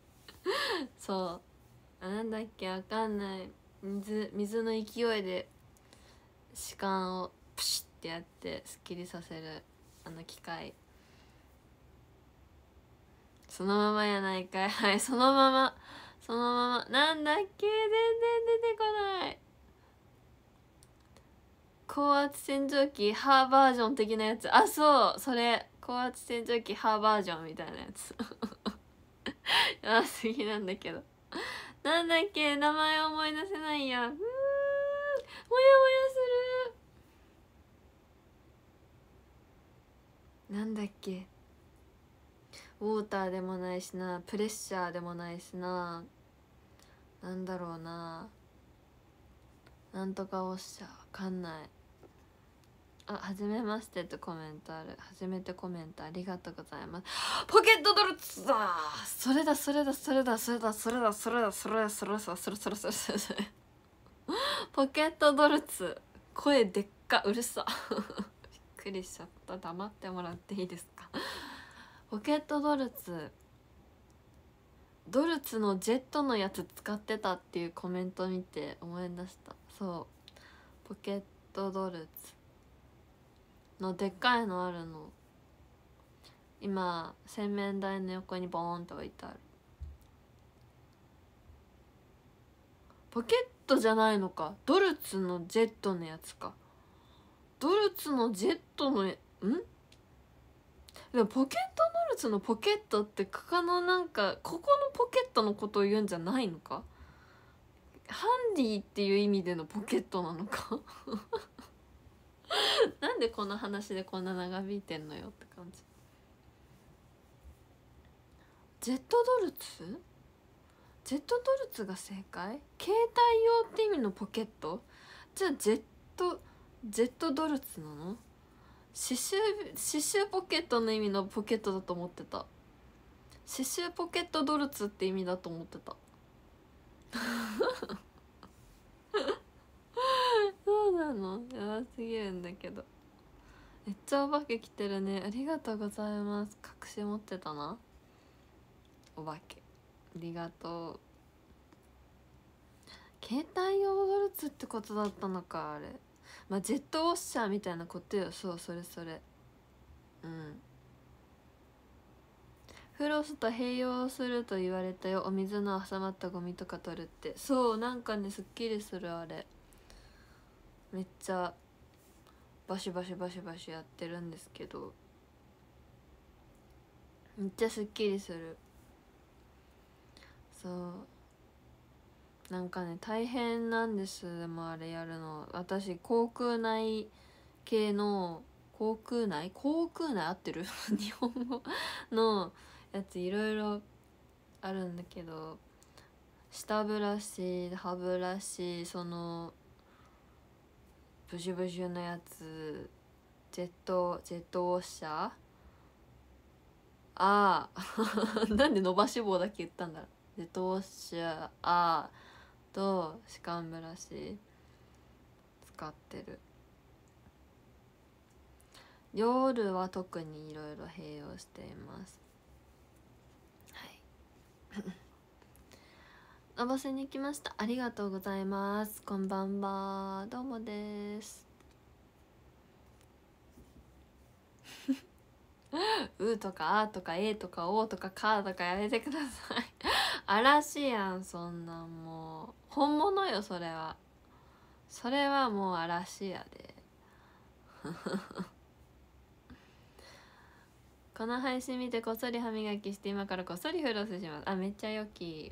そうなんだっけ、わかんない。水の勢いで歯間をプシッってやってスッキリさせるあの機械。そのままやないかい。はい、そのままなんだっけ、全然出てこない。高圧洗浄機ハーバージョン的なやつ。あ、そうそれ、高圧洗浄機ハーバージョンみたいなやつやばすぎなんだけど、なんだっけ、名前思い出せないや。もやもやする。なんだっけ、ウォーターでもないしな、プレッシャーでもないしな、なんだろうな、なんとかおっしゃ、わかんない。あ、はじめましてってコメントある。初めてコメントありがとうございます。ポケットドルツだ。それだそれだそれだそれだそれだそれだそれだそれだそれそれそれそれそれポケットドルツ、声でっか、うるさびっくりしちゃった。黙ってもらっていいですか。ポケットドルツ、ドルツのジェットのやつ使ってたっていうコメント見て思い出した。そうポケットドルツのでっかいのあるの。今洗面台の横にボーンと置いてある。ポケットじゃないのか、ドルツのジェットのやつか。ドルツのジェットのでもポケットドルツのポケットってなんかここのポケットのことを言うんじゃないのか。ハンディっていう意味でのポケットなのかなんでこの話でこんな長引いてんのよって感じ。ジェットドルツ、ジェットドルツが正解。携帯用って意味のポケット。じゃあジェットドルツなの。刺繍ポケットの意味のポケットだと思ってた。刺繍ポケットドルツって意味だと思ってたそうなの、やばすぎるんだけど。めっちゃお化け来てるね。ありがとうございます。隠し持ってたなお化け。ありがとう。携帯用ドルツってことだったのか。あれまあジェットウォッシャーみたいなことよ。そうそれそれ。フロスと併用すると言われたよ。お水の挟まったゴミとか取るって。そうなんかね、すっきりする。あれめっちゃバシバシバシバシやってるんですけど、めっちゃすっきりする。そうなんかね大変なんです。でもあれやるの、私口腔内系の口腔内合ってる日本語のやついろいろあるんだけど、舌ブラシ、歯ブラシ、そのブシュブシュのやつ、ジェットウォッシャー、あなんで伸ばし棒だけ言ったんだろう。ジェットウォッシャーと歯間ブラシ使ってる。夜は特にいろいろ併用しています。はいのぼせに来ました。ありがとうございます。こんばんは、どうもですうとかあとかえとかおとかかとかやめてください嵐やん、そんなんもう本物よ。それはもう嵐やでこの配信見てこっそり歯磨きして今からこっそりフロスします。あ、めっちゃよき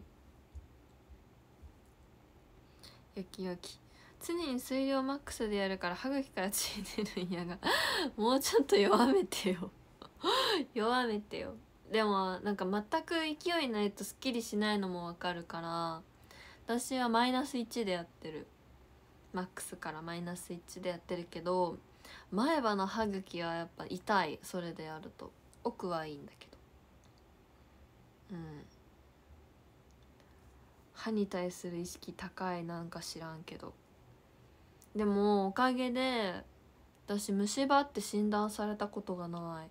常に水量マックスでやるから歯茎から血出るんやがもうちょっと弱めてよ弱めてよ。でもなんか全く勢いないとすっきりしないのもわかるから、私はマイナス1でやってる。マックスからマイナス1でやってるけど、前歯の歯茎はやっぱ痛い。それでやると奥はいいんだけど、 うん、歯に対する意識高いなんか知らんけど。でもおかげで私虫歯って診断されたことがない。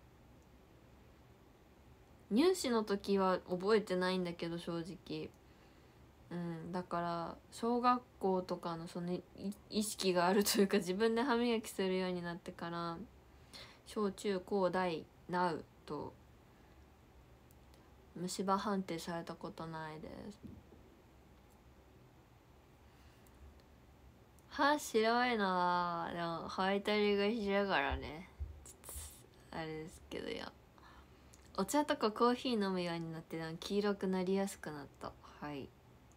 入試の時は覚えてないんだけど正直、うん、だから小学校とかのその意識があるというか、自分で歯磨きするようになってから小中高大なうと虫歯判定されたことないです。歯白いのはでもホワイトリングしてるからね、あれですけど。いや、お茶とかコーヒー飲むようになって黄色くなりやすくなった。はい。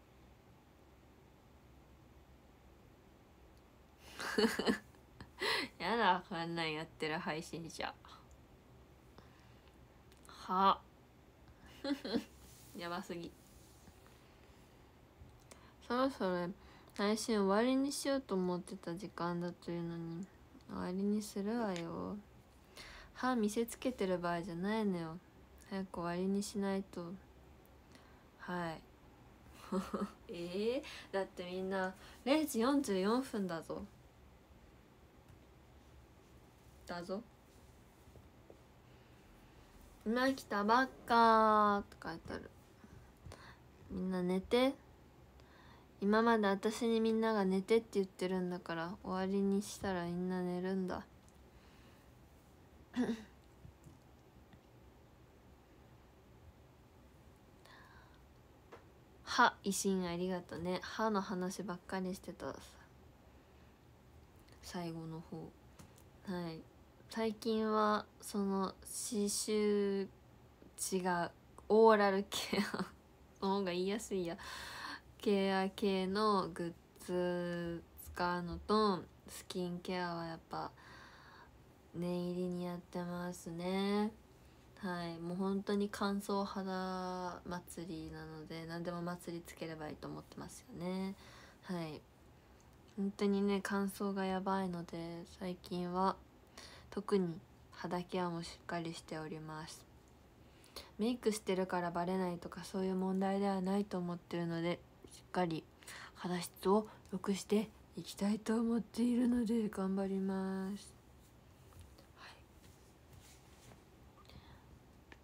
やだ、こんなんやってる配信者。はやばすぎ。そろそろ配信終わりにしようと思ってた時間だというのに終わりにするわよ。歯見せつけてる場合じゃないのよ。早く終わりにしないと。はいだってみんな0時44分だぞ。今来たばっかーとか書いてある。みんな寝て。今まで私にみんなが寝てって言ってるんだから、終わりにしたらみんな寝るんだ歯維新ありがとね。歯の話ばっかりしてた最後の方。はい、最近はその刺繍違うオーラルケアの方が言いやすいや、ケア系のグッズ使うのと、スキンケアはやっぱ念入りにやってますね。はい、もう本当に乾燥肌祭りなので、何でも祭りつければいいと思ってますよね。はい、本当にね乾燥がやばいので、最近は特に肌ケアもしっかりしております。メイクしてるからバレないとかそういう問題ではないと思ってるので、しっかり肌質を良くしていきたいと思っているので頑張ります、はい、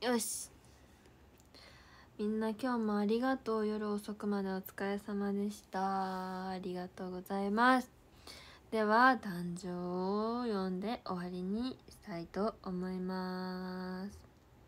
よし、みんな今日もありがとう。夜遅くまでお疲れ様でした。ありがとうございます。では壇上を読んで終わりにしたいと思います。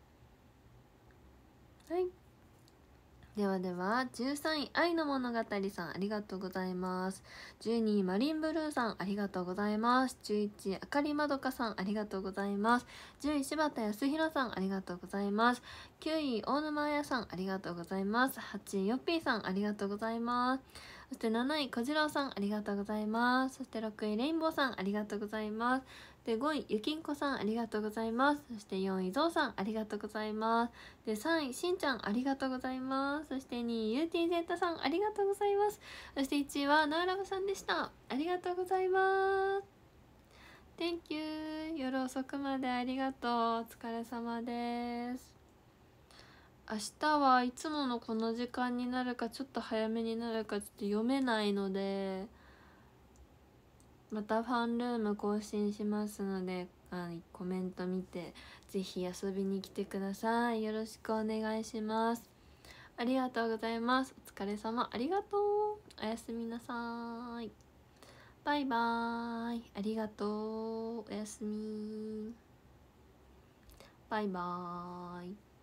はい、ではでは13位愛の物語さんありがとうございます。12位マリンブルーさんありがとうございます。11位あかりまどかさんありがとうございます。10位柴田康弘さんありがとうございます。9位大沼彩さんありがとうございます。8位よっぴーさんありがとうございます。そして7位小次郎さんありがとうございます。そして6位レインボーさんありがとうございます。で5位ゆきんこさんありがとうございます。そして4位ぞうさんありがとうございます。で3位しんちゃんありがとうございます。そして2位 UTZ さんありがとうございます。そして1位はナーラブさんでした。ありがとうございます。 Thank you。 夜遅くまでありがとう。お疲れ様です。明日はいつものこの時間になるかちょっと早めになるかちょっと読めないので、またファンルーム更新しますので、コメント見てぜひ遊びに来てください。よろしくお願いします。ありがとうございます。お疲れ様。ありがとう。おやすみなさい。バイバーイ。ありがとう。おやすみ。バイバーイ。